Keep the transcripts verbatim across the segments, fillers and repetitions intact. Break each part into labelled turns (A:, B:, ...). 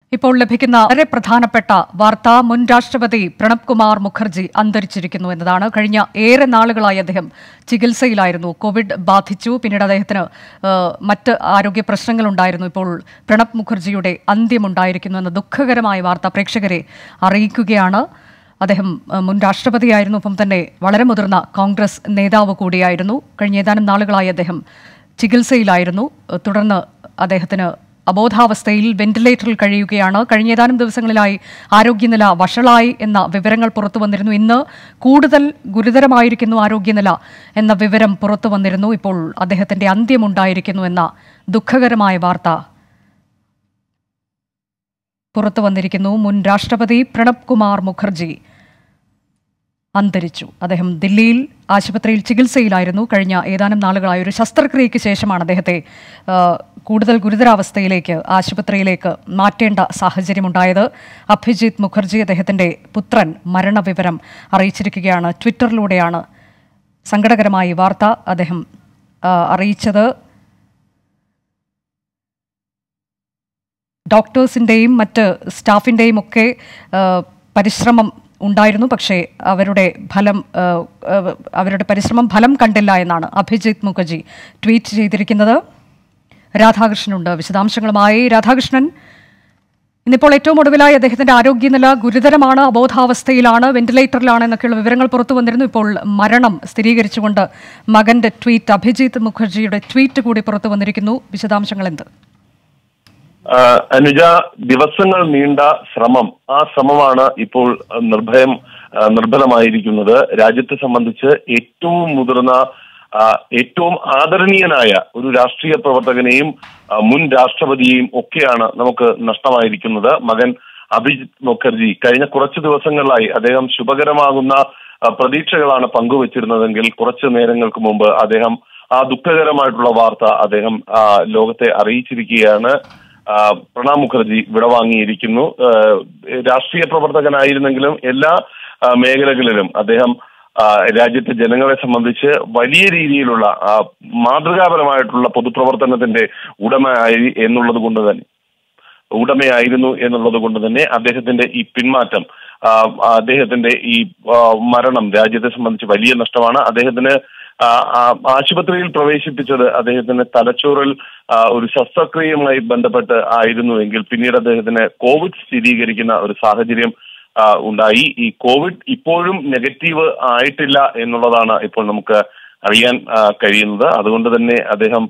A: ഇപ്പോൾ ലഭിക്കുന്ന വളരെ പ്രധാനപ്പെട്ട വാർത്ത മുൻ രാഷ്ട്രപതി പ്രണബ് കുമാർ മുഖർജി അന്തരിച്ചിരിക്കുന്നു എന്നതാണ്. കഴിഞ്ഞ ഏറെ നാളുകളായി അദ്ദേഹം ചികിത്സയിലായിരുന്നു. കോവിഡ് ബാധിച്ചു. പിന്നീട് അദ്ദേഹത്തിന് മറ്റ് ആരോഗ്യ പ്രശ്നങ്ങളുണ്ടായിരുന്നു. ഇപ്പോൾ പ്രണബ് മുഖർജിയുടെ അന്ത്യമുണ്ടായിരിക്കുന്നു എന്ന ദുഃഖകരമായ വാർത്ത പ്രേക്ഷകരെ അറിയിക്കുകയാണ്. അദ്ദേഹം മുൻ രാഷ്ട്രപതിയായിരുന്നു, ഒപ്പം തന്നെ വളരെ മുതിർന്ന കോൺഗ്രസ് നേതാവ് കൂടിയായിരുന്നു. കഴിഞ്ഞ ഏതാനും നാളുകളായി അദ്ദേഹം ചികിത്സയിലായിരുന്നു. തുടർന്ന് അദ്ദേഹത്തിന് അബോധാവസ്ഥയിൽ വെന്റിലേറ്ററിൽ കഴിയുകയാണ്. കഴിഞ്ഞ ഏതാനും ദിവസങ്ങളിലായി ആരോഗ്യനില വഷളായി എന്ന വിവരങ്ങൾ പുറത്തു വന്നിരുന്നു. ഇന്ന് കൂടുതൽ ഗുരുതരമായിരിക്കുന്നു ആരോഗ്യനില എന്ന വിവരം പുറത്തു വന്നിരുന്നു. ഇപ്പോൾ അദ്ദേഹത്തിന്റെ അന്ത്യമുണ്ടായിരിക്കുന്നു എന്ന ദുഃഖകരമായ വാർത്ത പുറത്തു വന്നിരിക്കുന്നു. മുൻ രാഷ്ട്രപതി പ്രണബ് കുമാർ മുഖർജി അന്തരിച്ചു. അദ്ദേഹം ദില്ലിയിൽ ആശുപത്രിയിൽ ചികിത്സയിലായിരുന്നു. കഴിഞ്ഞ ഏതാനും നാളുകളായി ഒരു ശസ്ത്രക്രിയയ്ക്ക് ശേഷമാണ് അദ്ദേഹത്തെ കൂടുതൽ ഗുരുതരാവസ്ഥയിലേക്ക് ആശുപത്രിയിലേക്ക് മാറ്റേണ്ട സാഹചര്യമുണ്ടായത്. അഭിജിത്ത് മുഖർജി, അദ്ദേഹത്തിന്റെ പുത്രൻ, മരണവിവരം അറിയിച്ചിരിക്കുകയാണ്. ട്വിറ്ററിലൂടെയാണ് സങ്കടകരമായ വാർത്ത അദ്ദേഹം അറിയിച്ചത്. ഡോക്ടേഴ്സിൻ്റെയും മറ്റ് സ്റ്റാഫിൻ്റെയും ഒക്കെ പരിശ്രമം ഉണ്ടായിരുന്നു. പക്ഷേ അവരുടെ ഫലം അവരുടെ പരിശ്രമം ഫലം കണ്ടില്ല എന്നാണ് അഭിജിത്ത് മുഖർജി ട്വീറ്റ് ചെയ്തിരിക്കുന്നത്. രാധാകൃഷ്ണനുണ്ട് വിശദാംശങ്ങളുമായി. രാധാകൃഷ്ണൻ, ഇന്നിപ്പോൾ ഏറ്റവും ഒടുവിലായി അദ്ദേഹത്തിന്റെ ആരോഗ്യനില ഗുരുതരമാണ്, അബോധാവസ്ഥയിലാണ്, വെന്റിലേറ്ററിലാണ് എന്നൊക്കെയുള്ള വിവരങ്ങൾ പുറത്തു വന്നിരുന്നു. ഇപ്പോൾ മരണം സ്ഥിരീകരിച്ചുകൊണ്ട് മകന്റെ ട്വീറ്റ്, അഭിജിത്ത് മുഖർജിയുടെ ട്വീറ്റ് കൂടി പുറത്തു വന്നിരിക്കുന്നു. വിശദാംശങ്ങൾ എന്ത്?
B: അനുജ, ദിവസങ്ങൾ നീണ്ട ശ്രമം, ആ ശ്രമമാണ് ഇപ്പോൾ നിർഭയം നിർഭരമായിരിക്കുന്നത്. രാജ്യത്തെ സംബന്ധിച്ച് ഏറ്റവും മുതിർന്ന, ഏറ്റവും ആദരണീയനായ ഒരു രാഷ്ട്രീയ പ്രവർത്തകനെയും മുൻ രാഷ്ട്രപതിയെയും ഒക്കെയാണ് നമുക്ക് നഷ്ടമായിരിക്കുന്നത്. മകൻ അഭിജിത്ത് മുഖർജി കഴിഞ്ഞ കുറച്ചു ദിവസങ്ങളിലായി അദ്ദേഹം ശുഭകരമാകുന്ന പ്രതീക്ഷകളാണ് പങ്കുവച്ചിരുന്നതെങ്കിൽ കുറച്ചു നേരങ്ങൾക്ക് മുമ്പ് അദ്ദേഹം ആ ദുഃഖകരമായിട്ടുള്ള വാർത്ത അദ്ദേഹം ലോകത്തെ അറിയിച്ചിരിക്കുകയാണ്. പ്രണബ് മുഖർജി വിടവാങ്ങിയിരിക്കുന്നു. രാഷ്ട്രീയ പ്രവർത്തകനായിരുന്നെങ്കിലും എല്ലാ മേഖലകളിലും അദ്ദേഹം രാജ്യത്തെ ജനങ്ങളെ സംബന്ധിച്ച് വലിയ രീതിയിലുള്ള മാതൃകാപരമായിട്ടുള്ള പൊതുപ്രവർത്തനത്തിന്റെ ഉടമയായി എന്നുള്ളത് കൊണ്ട് തന്നെ ഉടമയായിരുന്നു എന്നുള്ളത് കൊണ്ട് തന്നെ അദ്ദേഹത്തിന്റെ ഈ പിന്മാറ്റം, അദ്ദേഹത്തിന്റെ ഈ മരണം രാജ്യത്തെ സംബന്ധിച്ച് വലിയ നഷ്ടമാണ്. അദ്ദേഹത്തിന് ആശുപത്രിയിൽ പ്രവേശിപ്പിച്ചത് അദ്ദേഹത്തിന് തലച്ചോറിൽ ഒരു ശസ്ത്രക്രിയയുമായി ബന്ധപ്പെട്ട് ആയിരുന്നുവെങ്കിൽ പിന്നീട് അദ്ദേഹത്തിന് കോവിഡ് സ്ഥിരീകരിക്കുന്ന ഒരു സാഹചര്യം ഉണ്ടായി. ഈ കോവിഡ് ഇപ്പോഴും നെഗറ്റീവ് ആയിട്ടില്ല എന്നുള്ളതാണ് ഇപ്പോൾ നമുക്ക് അറിയാൻ കഴിയുന്നത്. അതുകൊണ്ട് തന്നെ അദ്ദേഹം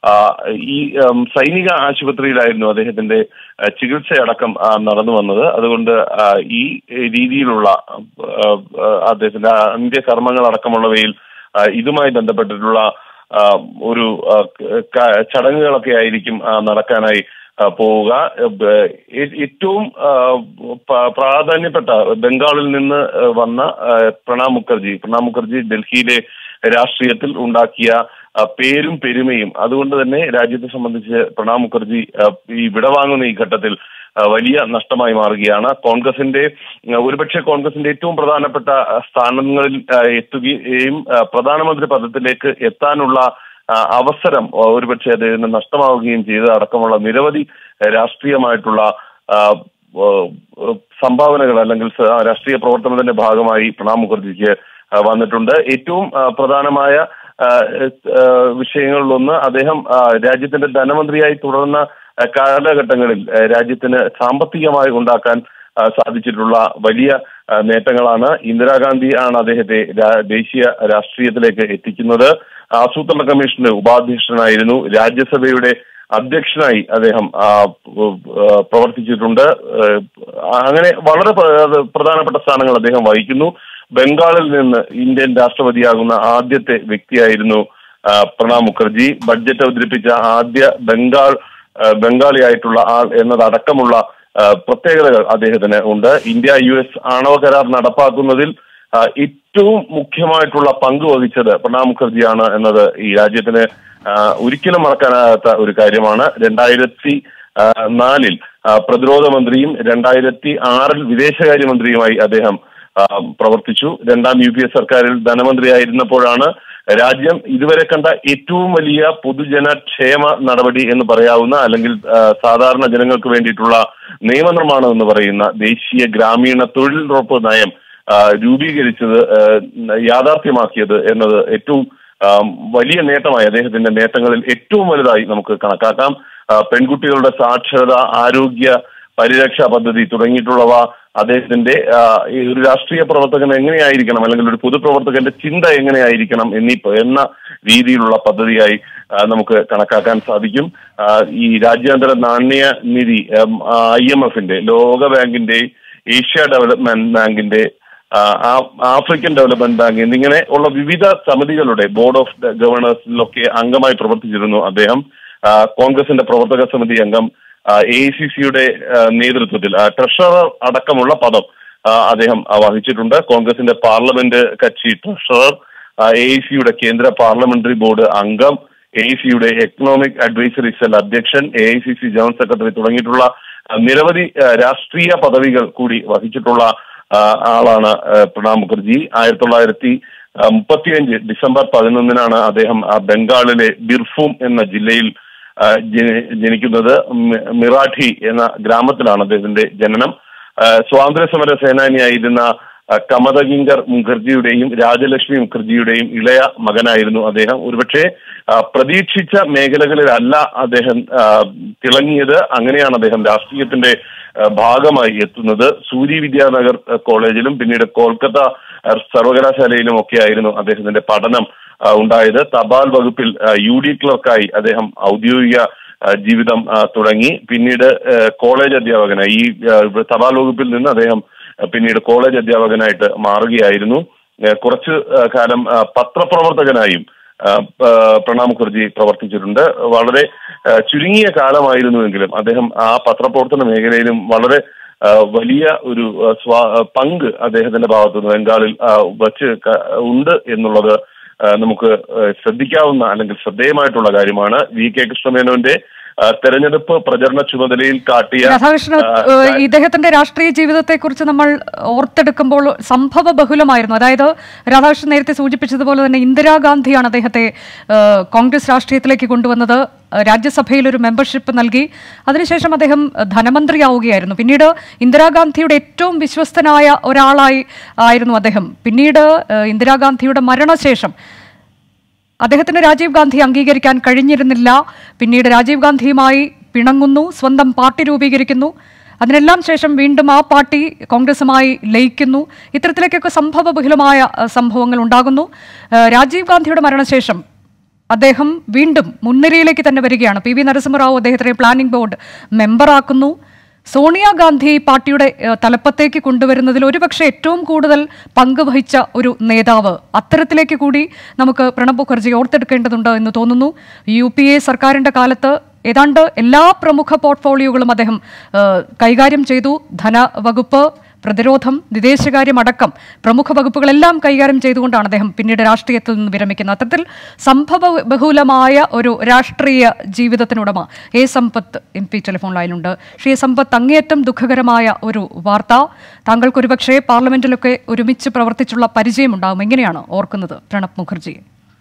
B: ഈ സൈനിക ആശുപത്രിയിലായിരുന്നു അദ്ദേഹത്തിന്റെ ചികിത്സയടക്കം നടന്നു വന്നത്. അതുകൊണ്ട് ഈ രീതിയിലുള്ള അദ്ദേഹത്തിന്റെ അന്ത്യകർമ്മങ്ങളടക്കമുള്ളവയിൽ ഇതുമായി ബന്ധപ്പെട്ടിട്ടുള്ള ഒരു ചടങ്ങുകളൊക്കെ ആയിരിക്കും നടക്കാനായി പോവുക. ഏറ്റവും പ്രാധാന്യപ്പെട്ട ബംഗാളിൽ നിന്ന് വന്ന പ്രണബ് മുഖർജി പ്രണബ് മുഖർജി ഡൽഹിയിലെ രാഷ്ട്രീയത്തിൽ ഉണ്ടാക്കിയ പേരും പെരുമയും, അതുകൊണ്ട് തന്നെ രാജ്യത്തെ സംബന്ധിച്ച് പ്രണബ് മുഖർജി ഈ വിടവാങ്ങുന്ന ഈ ഘട്ടത്തിൽ വലിയ നഷ്ടമായി മാറുകയാണ്. കോൺഗ്രസിന്റെ ഒരുപക്ഷെ കോൺഗ്രസിന്റെ ഏറ്റവും പ്രധാനപ്പെട്ട സ്ഥാനങ്ങളിൽ എത്തുകയും പ്രധാനമന്ത്രി പദത്തിലേക്ക് എത്താനുള്ള അവസരം ഒരുപക്ഷെ അദ്ദേഹത്തിന് നഷ്ടമാവുകയും ചെയ്ത അടക്കമുള്ള നിരവധി രാഷ്ട്രീയമായിട്ടുള്ള സംഭാവനകൾ അല്ലെങ്കിൽ രാഷ്ട്രീയ പ്രവർത്തനത്തിന്റെ ഭാഗമായി പ്രണബ് മുഖർജിക്ക് വന്നിട്ടുണ്ട്. ഏറ്റവും പ്രധാനമായ വിഷയങ്ങളിലൊന്ന് അദ്ദേഹം രാജ്യത്തിന്റെ ധനമന്ത്രിയായി തുടർന്ന കാലഘട്ടങ്ങളിൽ രാജ്യത്തിന് സാമ്പത്തികമായി ഉണ്ടാക്കാൻ സാധിച്ചിട്ടുള്ള വലിയ നേട്ടങ്ങളാണ്. ഇന്ദിരാഗാന്ധി ആണ് അദ്ദേഹത്തെ ദേശീയ രാഷ്ട്രീയത്തിലേക്ക് എത്തിക്കുന്നത്. ആസൂത്രണ കമ്മീഷന്റെ ഉപാധ്യക്ഷനായിരുന്നു. രാജ്യസഭയുടെ അധ്യക്ഷനായി അദ്ദേഹം പ്രവർത്തിച്ചിട്ടുണ്ട്. അങ്ങനെ വളരെ പ്രധാനപ്പെട്ട സ്ഥാനങ്ങൾ അദ്ദേഹം വഹിക്കുന്നു. ബംഗാളിൽ നിന്ന് ഇന്ത്യൻ രാഷ്ട്രപതിയാകുന്ന ആദ്യത്തെ വ്യക്തിയായിരുന്നു പ്രണബ് മുഖർജി. ബഡ്ജറ്റ് അവതരിപ്പിച്ച ആദ്യ ബംഗാൾ ബംഗാളിയായിട്ടുള്ള ആൾ എന്നതടക്കമുള്ള പ്രത്യേകതകൾ അദ്ദേഹത്തിന് ഉണ്ട്. ഇന്ത്യ യു എസ് ആണവ കരാർ നടപ്പാക്കുന്നതിൽ ഏറ്റവും മുഖ്യമായിട്ടുള്ള പങ്ക് വഹിച്ചത് പ്രണബ് മുഖർജിയാണ് എന്നത് ഈ രാജ്യത്തിന് ഒരിക്കലും മറക്കാനാകാത്ത ഒരു കാര്യമാണ്. രണ്ടായിരത്തി നാലിൽ പ്രതിരോധ മന്ത്രിയും രണ്ടായിരത്തി ആറിൽ വിദേശകാര്യമന്ത്രിയുമായി അദ്ദേഹം പ്രവർത്തിച്ചു. രണ്ടാം യു പി എ സർക്കാരിൽ ധനമന്ത്രിയായിരുന്നപ്പോഴാണ് രാജ്യം ഇതുവരെ കണ്ട ഏറ്റവും വലിയ പൊതുജനക്ഷേമ നടപടി എന്ന് പറയാവുന്ന, അല്ലെങ്കിൽ സാധാരണ ജനങ്ങൾക്ക് വേണ്ടിയിട്ടുള്ള നിയമനിർമ്മാണം എന്ന് പറയുന്ന ദേശീയ ഗ്രാമീണ തൊഴിലുറപ്പ് നയം രൂപീകരിച്ചത്, യാഥാർത്ഥ്യമാക്കിയത് എന്നത് ഏറ്റവും വലിയ നേട്ടമായി, അദ്ദേഹത്തിന്റെ നേട്ടങ്ങളിൽ ഏറ്റവും വലുതായി നമുക്ക് കണക്കാക്കാം. പെൺകുട്ടികളുടെ സാക്ഷരത, ആരോഗ്യ പരിരക്ഷാ പദ്ധതി തുടങ്ങിയിട്ടുള്ളവ അദ്ദേഹത്തിന്റെ ഒരു രാഷ്ട്രീയ പ്രവർത്തകൻ എങ്ങനെയായിരിക്കണം, അല്ലെങ്കിൽ ഒരു പൊതുപ്രവർത്തകന്റെ ചിന്ത എങ്ങനെയായിരിക്കണം എന്നീ എന്ന രീതിയിലുള്ള പദ്ധതിയായി നമുക്ക് കണക്കാക്കാൻ സാധിക്കും. ഈ രാജ്യാന്തര നാണ്യ നിധി, ഐ എം എഫിന്റെ, ലോക ബാങ്കിന്റെ, ഏഷ്യ ഡെവലപ്മെന്റ് ബാങ്കിന്റെ, ആഫ്രിക്കൻ ഡെവലപ്മെന്റ് ബാങ്ക് എന്നിങ്ങനെ ഉള്ള വിവിധ സമിതികളുടെ ബോർഡ് ഓഫ് ഗവർണേഴ്സിലൊക്കെ അംഗമായി പ്രവർത്തിച്ചിരുന്നു അദ്ദേഹം. കോൺഗ്രസിന്റെ പ്രവർത്തക സമിതി അംഗം, എ ഐ സി സിയുടെ നേതൃത്വത്തിൽ ട്രഷറർ അടക്കമുള്ള പദം അദ്ദേഹം വഹിച്ചിട്ടുണ്ട്. കോൺഗ്രസിന്റെ പാർലമെന്റ് കക്ഷി ട്രഷറർ, എ ഐ സിയുടെ കേന്ദ്ര പാർലമെന്ററി ബോർഡ് അംഗം, എ ഐ സിയുടെ എക്കണോമിക് അഡ്വൈസറി സെൽ അധ്യക്ഷൻ, A I C C general secretary തുടങ്ങിയിട്ടുള്ള നിരവധി രാഷ്ട്രീയ പദവികൾ കൂടി വഹിച്ചിട്ടുള്ള ആളാണ് പ്രണബ് മുഖർജി. ആയിരത്തി തൊള്ളായിരത്തി മുപ്പത്തിയഞ്ച് ഡിസംബർ പതിനൊന്നിനാണ് അദ്ദേഹം ബംഗാളിലെ ബിർഭൂം എന്ന ജില്ലയിൽ ജനിക്കുന്നത്. മിറാഠി എന്ന ഗ്രാമത്തിലാണ് അദ്ദേഹത്തിന്റെ ജനനം. സ്വാതന്ത്ര്യ സമര സേനാനിയായിരുന്ന കമതകിങ്കർ മുഖർജിയുടെയും രാജലക്ഷ്മി മുഖർജിയുടെയും ഇളയ മകനായിരുന്നു അദ്ദേഹം. ഒരുപക്ഷെ പ്രതീക്ഷിച്ച മേഖലകളിലല്ല അദ്ദേഹം തിളങ്ങിയത്. അങ്ങനെയാണ് അദ്ദേഹം രാഷ്ട്രീയത്തിന്റെ ഭാഗമായി എത്തുന്നത്. സൂരി വിദ്യാനഗർ കോളേജിലും പിന്നീട് കൊൽക്കത്ത സർവകലാശാലയിലും ഒക്കെ ആയിരുന്നു അദ്ദേഹത്തിന്റെ പഠനം ഉണ്ടായത്. തപാൽ വകുപ്പിൽ യു ഡി ക്ലർക്കായി അദ്ദേഹം ഔദ്യോഗിക ജീവിതം തുടങ്ങി. പിന്നീട് കോളേജ് അധ്യാപകനായി, ഈ തപാൽ വകുപ്പിൽ നിന്ന് അദ്ദേഹം പിന്നീട് കോളേജ് അധ്യാപകനായിട്ട് മാറുകയായിരുന്നു. കുറച്ചു കാലം പത്രപ്രവർത്തകനായും പ്രണബ് മുഖർജി പ്രവർത്തിച്ചിട്ടുണ്ട്. വളരെ ചുരുങ്ങിയ കാലമായിരുന്നുവെങ്കിലും അദ്ദേഹം ആ പത്രപ്രവർത്തന മേഖലയിലും വളരെ വലിയ ഒരു സ്വാ പങ്ക് അദ്ദേഹത്തിന്റെ ഭാഗത്തുനിന്ന് ബംഗാളിൽ വച്ച് ഉണ്ട് എന്നുള്ളത് നമുക്ക് ശ്രദ്ധിക്കാവുന്ന, അല്ലെങ്കിൽ ശ്രദ്ധേയമായിട്ടുള്ള കാര്യമാണ്. വി കെ കൃഷ്ണമേനോന്റെ തെരഞ്ഞെടുപ്പ് പ്രചരണ ചുമതലയിൽ കാട്ടിയ
A: രാധാകൃഷ്ണൻ, ഇദ്ദേഹത്തിന്റെ രാഷ്ട്രീയ ജീവിതത്തെ കുറിച്ച് നമ്മൾ ഓർത്തെടുക്കുമ്പോൾ സംഭവ ബഹുലമായിരുന്നു. അതായത് രാധാകൃഷ്ണൻ നേരത്തെ സൂചിപ്പിച്ചതുപോലെ തന്നെ ഇന്ദിരാഗാന്ധിയാണ് അദ്ദേഹത്തെ കോൺഗ്രസ് രാഷ്ട്രീയത്തിലേക്ക് കൊണ്ടുവന്നത്. രാജ്യസഭയിൽ ഒരു മെമ്പർഷിപ്പ് നൽകി. അതിനുശേഷം അദ്ദേഹം ധനമന്ത്രിയാവുകയായിരുന്നു. പിന്നീട് ഇന്ദിരാഗാന്ധിയുടെ ഏറ്റവും വിശ്വസ്തനായ ഒരാളായി ആയിരുന്നു അദ്ദേഹം. പിന്നീട് ഇന്ദിരാഗാന്ധിയുടെ മരണശേഷം അദ്ദേഹത്തിന് രാജീവ് ഗാന്ധി അംഗീകരിക്കാൻ കഴിഞ്ഞിരുന്നില്ല. പിന്നീട് രാജീവ് ഗാന്ധിയുമായി പിണങ്ങുന്നു, സ്വന്തം പാർട്ടി രൂപീകരിക്കുന്നു. അതിനെല്ലാം ശേഷം വീണ്ടും ആ പാർട്ടി കോൺഗ്രസുമായി ലയിക്കുന്നു. ഇത്തരത്തിലേക്കൊക്കെ സംഭവബഹുലമായ സംഭവങ്ങൾ ഉണ്ടാകുന്നു. രാജീവ് ഗാന്ധിയുടെ മരണശേഷം അദ്ദേഹം വീണ്ടും മുൻനിരയിലേക്ക് തന്നെ വരികയാണ്. പി വി നരസിംഹറാവു അദ്ദേഹത്തിനെ പ്ലാനിംഗ് ബോർഡ് മെമ്പറാക്കുന്നു. സോണിയാഗാന്ധി പാർട്ടിയുടെ തലപ്പത്തേക്ക് കൊണ്ടുവരുന്നതിൽ ഒരുപക്ഷെ ഏറ്റവും കൂടുതൽ പങ്കുവഹിച്ച ഒരു നേതാവ്. അത്തരത്തിലേക്ക് കൂടി നമുക്ക് പ്രണബ് മുഖർജി ഓർത്തെടുക്കേണ്ടതുണ്ട് എന്ന് തോന്നുന്നു. യു പി എ സർക്കാരിന്റെ കാലത്ത് ഏതാണ്ട് എല്ലാ പ്രമുഖ പോർട്ട്ഫോളിയോകളും അദ്ദേഹം കൈകാര്യം ചെയ്തു. ധനവകുപ്പ്, പ്രതിരോധം, വിദേശകാര്യമടക്കം പ്രമുഖ വകുപ്പുകളെല്ലാം കൈകാര്യം ചെയ്തുകൊണ്ടാണ് അദ്ദേഹം പിന്നീട് രാഷ്ട്രീയത്തിൽ നിന്ന് വിരമിക്കുന്നത്. അത്തരത്തിൽ സംഭവ ബഹുലമായ ഒരു രാഷ്ട്രീയ ജീവിതത്തിനുടമ A Sampath M P telephone ലൈനിലുണ്ട്. ശ്രീ സമ്പത്ത്, അങ്ങേയറ്റം ദുഃഖകരമായ ഒരു വാർത്ത. താങ്കൾക്ക് ഒരുപക്ഷെ പാർലമെന്റിലൊക്കെ ഒരുമിച്ച് പ്രവർത്തിച്ചുള്ള പരിചയമുണ്ടാകും. എങ്ങനെയാണ് ഓർക്കുന്നത് പ്രണബ് മുഖർജിയെ?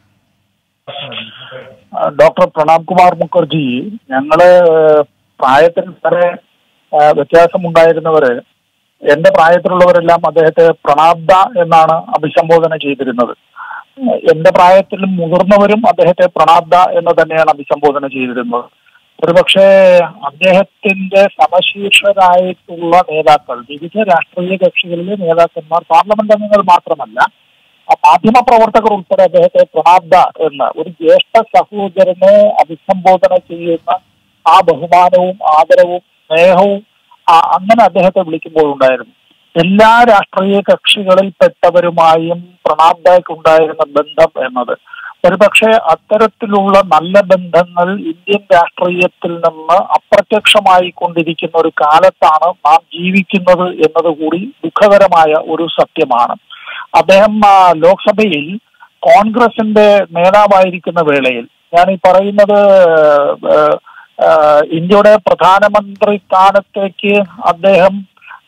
C: ഡോക്ടർ പ്രണബ് കുമാർ മുഖർജി, ഞങ്ങള് പ്രായത്തിൽ വളരെ വ്യത്യാസമുണ്ടായിരുന്നവര്, എന്റെ പ്രായത്തിലുള്ളവരെല്ലാം അദ്ദേഹത്തെ പ്രണാബ്ദ എന്നാണ് അഭിസംബോധന ചെയ്തിരുന്നത്. എന്റെ പ്രായത്തിൽ മുതിർന്നവരും അദ്ദേഹത്തെ പ്രണാബ്ദ എന്ന് തന്നെയാണ് അഭിസംബോധന ചെയ്തിരുന്നത്. ഒരുപക്ഷെ അദ്ദേഹത്തിന്റെ സമശീർഷരായിട്ടുള്ള നേതാക്കൾ, വിവിധ രാഷ്ട്രീയ കക്ഷികളിലെ നേതാക്കന്മാർ, പാർലമെന്റ് അംഗങ്ങൾ മാത്രമല്ല, മാധ്യമ പ്രവർത്തകർ ഉൾപ്പെടെ അദ്ദേഹത്തെ പ്രണാബ്ദ എന്ന് ഒരു ജ്യേഷ്ഠ സഹോദരനെ അഭിസംബോധന ചെയ്യുന്ന ആ ബഹുമാനവും ആദരവും സ്നേഹവും അങ്ങനെ അദ്ദേഹത്തെ വിളിക്കുമ്പോഴുണ്ടായിരുന്നു. എല്ലാ രാഷ്ട്രീയ കക്ഷികളിൽപ്പെട്ടവരുമായും പ്രണാബ്ദയ്ക്ക് ഉണ്ടായിരുന്ന ബന്ധം എന്നത് ഒരുപക്ഷെ അത്തരത്തിലുള്ള നല്ല ബന്ധങ്ങൾ ഇന്ത്യൻ രാഷ്ട്രീയത്തിൽ നിന്ന് അപ്രത്യക്ഷമായി കൊണ്ടിരിക്കുന്ന ഒരു കാലത്താണ് നാം ജീവിക്കുന്നത് എന്നതുകൂടി ദുഃഖകരമായ ഒരു സത്യമാണ്. അദ്ദേഹം ലോക്സഭയിൽ കോൺഗ്രസിന്റെ നേതാവായിരിക്കുന്ന വേളയിൽ, ഞാൻ ഈ പറയുന്നത് ഇന്ത്യയുടെ പ്രധാനമന്ത്രി സ്ഥാനത്തേക്ക് അദ്ദേഹം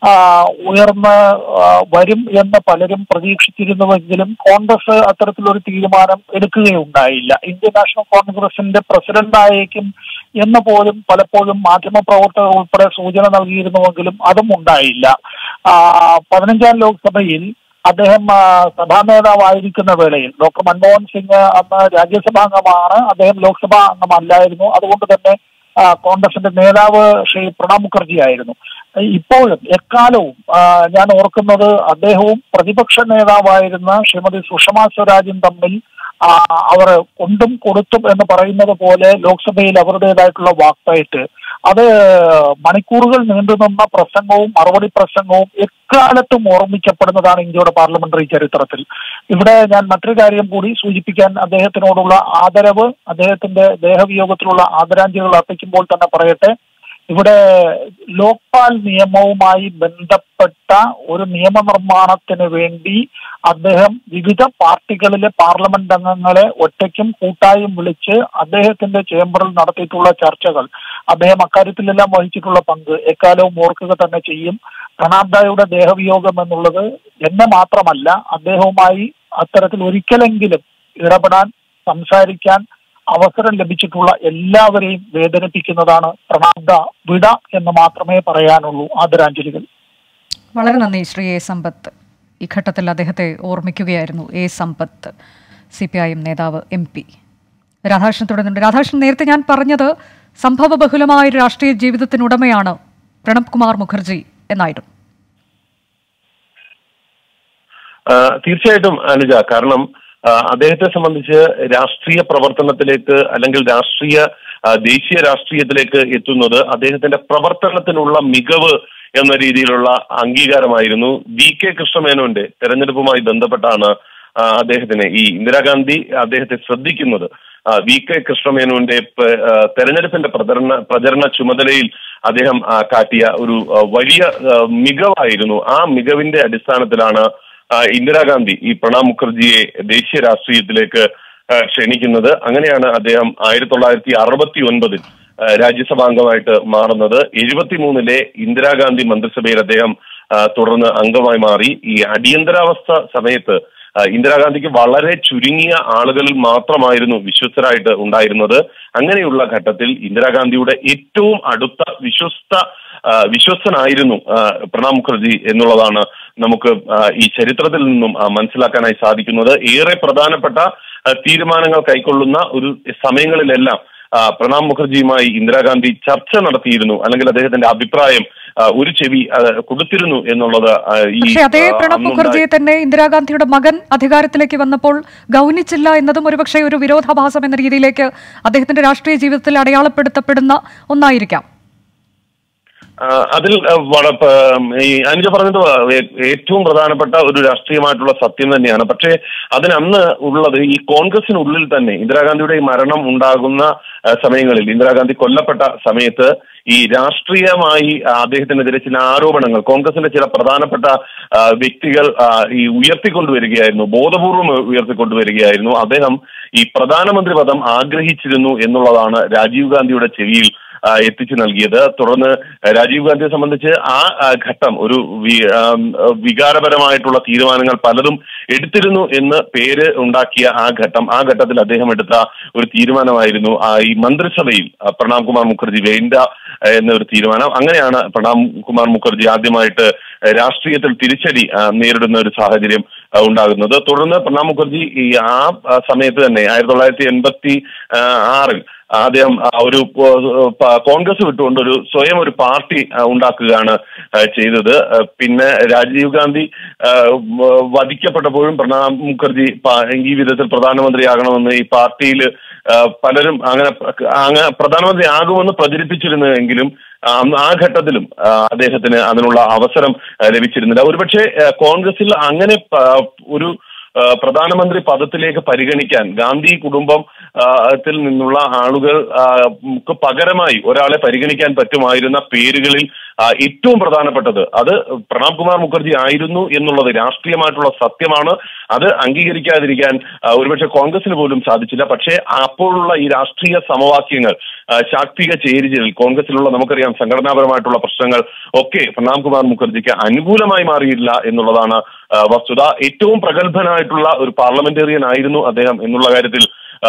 C: ഉയർന്ന് വരും എന്ന് പലരും പ്രതീക്ഷിച്ചിരുന്നുവെങ്കിലും കോൺഗ്രസ് അത്തരത്തിലൊരു തീരുമാനം എടുക്കുകയുണ്ടായില്ല. ഇന്ത്യൻ നാഷണൽ കോൺഗ്രസിന്റെ പ്രസിഡന്റായേക്കും എന്ന് പോലും പലപ്പോഴും മാധ്യമപ്രവർത്തകർ ഉൾപ്പെടെ സൂചന നൽകിയിരുന്നുവെങ്കിലും അതും ഉണ്ടായില്ല. പതിനഞ്ചാം ലോക്സഭയിൽ അദ്ദേഹം സഭാ നേതാവായിരിക്കുന്ന വേളയിൽ ഡോക്ടർ മൻമോഹൻ സിംഗ് അന്ന് രാജ്യസഭാംഗമാണ്, അദ്ദേഹം ലോക്സഭാ അംഗമല്ലായിരുന്നു. അതുകൊണ്ട് തന്നെ കോൺഗ്രസിന്റെ നേതാവ് ശ്രീ പ്രണബ് മുഖർജി ആയിരുന്നു. ഇപ്പോഴും എക്കാലവും ഞാൻ ഓർക്കുന്നത് അദ്ദേഹവും പ്രതിപക്ഷ നേതാവായിരുന്ന ശ്രീമതി സുഷമ സ്വരാജും തമ്മിൽ അവർ കൊണ്ടും കൊടുത്തും എന്ന് പറയുന്നത് പോലെ ലോക്സഭയിൽ അവരുടേതായിട്ടുള്ള വാക്തായിട്ട് അത് മണിക്കൂറുകൾ നീണ്ടുനിന്ന പ്രസംഗവും മറുപടി പ്രസംഗവും എക്കാലത്തും ഓർമ്മിക്കപ്പെടുന്നതാണ് ഇന്ത്യയുടെ പാർലമെന്ററി ചരിത്രത്തിൽ. ഇവിടെ ഞാൻ മറ്റൊരു കാര്യം കൂടി സൂചിപ്പിക്കാൻ അദ്ദേഹത്തിനോടുള്ള ആദരവ്, അദ്ദേഹത്തിന്റെ ദേഹവിയോഗത്തിലുള്ള ആദരാഞ്ജലികൾ അർപ്പിക്കുമ്പോൾ തന്നെ പറയട്ടെ, ഇവിടെ ലോക്പാൽ നിയമവുമായി ബന്ധപ്പെട്ട ഒരു നിയമനിർമ്മാണത്തിന് വേണ്ടി അദ്ദേഹം വിവിധ പാർട്ടികളിലെ പാർലമെന്റ് അംഗങ്ങളെ ഒറ്റയ്ക്കും കൂട്ടായും വിളിച്ച് അദ്ദേഹത്തിന്റെ ചേംബറിൽ നടത്തിയിട്ടുള്ള ചർച്ചകൾ, അദ്ദേഹം അക്കാര്യത്തിലെല്ലാം വഹിച്ചിട്ടുള്ള പങ്ക് എക്കാലവും ഓർക്കുക തന്നെ ചെയ്യും. പ്രണാബ്ദായുടെ ദേഹവിയോഗം എന്നുള്ളത് എന്നെ മാത്രമല്ല അദ്ദേഹവുമായി അത്തരത്തിൽ ഒരിക്കലെങ്കിലും ഇടപെടാൻ, സംസാരിക്കാൻ അവസരം ലഭിച്ചിട്ടുള്ള എല്ലാവരെയും വേദനിപ്പിക്കുന്നതാണ്. പ്രണാബ്ദ വിട എന്ന് മാത്രമേ പറയാനുള്ളൂ. ആദരാഞ്ജലികൾ.
A: വളരെ നന്ദി ശ്രീ എ സമ്പത്ത്. ഈ ഘട്ടത്തിൽ അദ്ദേഹത്തെ ഓർമ്മിക്കുകയായിരുന്നു A Sampath, C P I M നേതാവ്, എം പി. രാധാകൃഷ്ണൻ തുടരുന്നുണ്ട്. രാധാകൃഷ്ണൻ, നേരത്തെ ഞാൻ പറഞ്ഞത് സംഭവ ബഹുലമായ ഒരു രാഷ്ട്രീയ ജീവിതത്തിനുടമയാണ് പ്രണബ് കുമാർ മുഖർജി എന്നായിരുന്നു.
B: തീർച്ചയായിട്ടും അനുജ, കാരണം അദ്ദേഹത്തെ സംബന്ധിച്ച് രാഷ്ട്രീയ പ്രവർത്തനത്തിലേക്ക് അല്ലെങ്കിൽ രാഷ്ട്രീയ ദേശീയ രാഷ്ട്രീയത്തിലേക്ക് എത്തുന്നത് അദ്ദേഹത്തിന്റെ പ്രവർത്തനത്തിനുള്ള മികവ് എന്ന രീതിയിലുള്ള അംഗീകാരമായിരുന്നു. വി കെ കൃഷ്ണമേനോന്റെ തെരഞ്ഞെടുപ്പുമായി ബന്ധപ്പെട്ടാണ് അദ്ദേഹത്തിന് ഈ ഇന്ദിരാഗാന്ധി അദ്ദേഹത്തെ ശ്രദ്ധിക്കുന്നത്. വി കെ കൃഷ്ണമേനോന്റെ തെരഞ്ഞെടുപ്പിന്റെ പ്രചരണ പ്രചരണ ചുമതലയിൽ അദ്ദേഹം കാട്ടിയ ഒരു വലിയ മികവായിരുന്നു. ആ മികവിന്റെ അടിസ്ഥാനത്തിലാണ് ഇന്ദിരാഗാന്ധി ഈ പ്രണബ് മുഖർജിയെ ദേശീയ രാഷ്ട്രീയത്തിലേക്ക് ക്ഷണിക്കുന്നത്. അങ്ങനെയാണ് അദ്ദേഹം ആയിരത്തി തൊള്ളായിരത്തി അറുപത്തി ഒൻപതിൽ രാജ്യസഭാംഗമായിട്ട് മാറുന്നത്. എഴുപത്തിമൂന്നിലെ ഇന്ദിരാഗാന്ധി മന്ത്രിസഭയിൽ അദ്ദേഹം തുടർന്ന് അംഗമായി മാറി. ഈ അടിയന്തരാവസ്ഥ സമയത്ത് ഇന്ദിരാഗാന്ധിക്ക് വളരെ ചുരുങ്ങിയ ആളുകളിൽ മാത്രമായിരുന്നു വിശ്വസ്തരായിട്ട് ഉണ്ടായിരുന്നത്. അങ്ങനെയുള്ള ഘട്ടത്തിൽ ഇന്ദിരാഗാന്ധിയുടെ ഏറ്റവും അടുത്ത വിശ്വസ്ത വിശ്വസ്തനായിരുന്നു പ്രണബ് മുഖർജി എന്നുള്ളതാണ് നമുക്ക് ഈ ചരിത്രത്തിൽ നിന്നും മനസ്സിലാക്കാനായി സാധിക്കുന്നത്. ഏറെ പ്രധാനപ്പെട്ട തീരുമാനങ്ങൾ കൈക്കൊള്ളുന്ന ഒരു സമയങ്ങളിലെല്ലാം പ്രണബ് മുഖർജിയുമായി ഇന്ദിരാഗാന്ധി ചർച്ച നടത്തിയിരുന്നു, അല്ലെങ്കിൽ അദ്ദേഹത്തിന്റെ അഭിപ്രായം ഒരു ചെവി കൊടുത്തിരുന്നു എന്നുള്ളത്.
A: പക്ഷേ അതേ പ്രണബ് മുഖർജിയെ തന്നെ ഇന്ദിരാഗാന്ധിയുടെ മകൻ അധികാരത്തിലേക്ക് വന്നപ്പോൾ ഗൗനിച്ചില്ല എന്നതും ഒരുപക്ഷെ ഒരു വിരോധാഭാസം എന്ന രീതിയിലേക്ക് അദ്ദേഹത്തിന്റെ രാഷ്ട്രീയ ജീവിതത്തിൽ അടയാളപ്പെടുത്തപ്പെടുന്ന ഒന്നായിരിക്കാം.
B: അതിൽ ഈ അനുജ പറഞ്ഞത് ഏറ്റവും പ്രധാനപ്പെട്ട ഒരു രാഷ്ട്രീയമായിട്ടുള്ള സത്യം തന്നെയാണ്. പക്ഷേ അതിനന്ന് ഉള്ളത് ഈ കോൺഗ്രസിനുള്ളിൽ തന്നെ ഇന്ദിരാഗാന്ധിയുടെ ഈ മരണം ഉണ്ടാകുന്ന സമയങ്ങളിൽ, ഇന്ദിരാഗാന്ധി കൊല്ലപ്പെട്ട സമയത്ത് ഈ രാഷ്ട്രീയമായി അദ്ദേഹത്തിനെതിരെ ചില ആരോപണങ്ങൾ കോൺഗ്രസിന്റെ ചില പ്രധാനപ്പെട്ട വ്യക്തികൾ ഈ ഉയർത്തിക്കൊണ്ടുവരികയായിരുന്നു, ബോധപൂർവം ഉയർത്തിക്കൊണ്ടുവരികയായിരുന്നു. അദ്ദേഹം ഈ പ്രധാനമന്ത്രി പദം ആഗ്രഹിച്ചിരുന്നു എന്നുള്ളതാണ് രാജീവ് ഗാന്ധിയുടെ ചെവിയിൽ എത്തിച്ചു നൽകിയത്. തുടർന്ന് രാജീവ് ഗാന്ധിയെ സംബന്ധിച്ച് ആ ഘട്ടം ഒരു വികാരപരമായിട്ടുള്ള തീരുമാനങ്ങൾ പലതും എടുത്തിരുന്നു എന്ന് പേര് ഉണ്ടാക്കിയ ആ ഘട്ടം ആ ഘട്ടത്തിൽ അദ്ദേഹം എടുത്ത ഒരു തീരുമാനമായിരുന്നു ഈ മന്ത്രിസഭയിൽ പ്രണബ് കുമാർ മുഖർജി വേണ്ട എന്നൊരു തീരുമാനം. അങ്ങനെയാണ് പ്രണബ് കുമാർ മുഖർജി ആദ്യമായിട്ട് രാഷ്ട്രീയത്തിൽ തിരിച്ചടി നേരിടുന്ന ഒരു സാഹചര്യം ഉണ്ടാകുന്നത്. തുടർന്ന് പ്രണബ് മുഖർജി ഈ ആ സമയത്ത് തന്നെ ആയിരത്തി തൊള്ളായിരത്തി എൺപത്തി ആറിൽ അദ്ദേഹം ഒരു കോൺഗ്രസ് വിട്ടുകൊണ്ട് ഒരു സ്വയം ഒരു പാർട്ടി ഉണ്ടാക്കുകയാണ് ചെയ്തത്. പിന്നെ രാജീവ് ഗാന്ധി വധിക്കപ്പെട്ടപ്പോഴും പ്രണബ് മുഖർജി ഈ വിധത്തിൽ പ്രധാനമന്ത്രിയാകണമെന്ന് ഈ പാർട്ടിയിൽ പലരും അങ്ങനെ അങ്ങനെ പ്രധാനമന്ത്രി ആകുമെന്ന് പ്രചരിപ്പിച്ചിരുന്നെങ്കിലും ആ ഘട്ടത്തിലും അദ്ദേഹത്തിന് അതിനുള്ള അവസരം ലഭിച്ചിരുന്നില്ല. ഒരുപക്ഷെ കോൺഗ്രസിൽ അങ്ങനെ ഒരു പ്രധാനമന്ത്രി പദത്തിലേക്ക് പരിഗണിക്കാൻ ഗാന്ധി കുടുംബം ത്തിൽ നിന്നുള്ള ആളുകൾ പകരമായി ഒരാളെ പരിഗണിക്കാൻ പറ്റുമായിരുന്ന പേരുകളിൽ ഏറ്റവും പ്രധാനപ്പെട്ടത് അത് പ്രണബ് കുമാർ മുഖർജി ആയിരുന്നു എന്നുള്ളത് രാഷ്ട്രീയമായിട്ടുള്ള സത്യമാണ്. അത് അംഗീകരിക്കാതിരിക്കാൻ ഒരുപക്ഷെ കോൺഗ്രസിന് പോലും സാധിച്ചില്ല. പക്ഷേ അപ്പോഴുള്ള ഈ രാഷ്ട്രീയ സമവാക്യങ്ങൾ, ശാക്തിക ചേരിചേരൽ, കോൺഗ്രസിലുള്ള നമുക്കറിയാം സംഘടനാപരമായിട്ടുള്ള പ്രശ്നങ്ങൾ ഒക്കെ പ്രണബ് കുമാർ മുഖർജിക്ക് അനുകൂലമായി മാറിയില്ല എന്നുള്ളതാണ് വസ്തുത. ഏറ്റവും പ്രഗത്ഭനായിട്ടുള്ള ഒരു പാർലമെന്റേറിയൻ ആയിരുന്നു അദ്ദേഹം എന്നുള്ള കാര്യത്തിൽ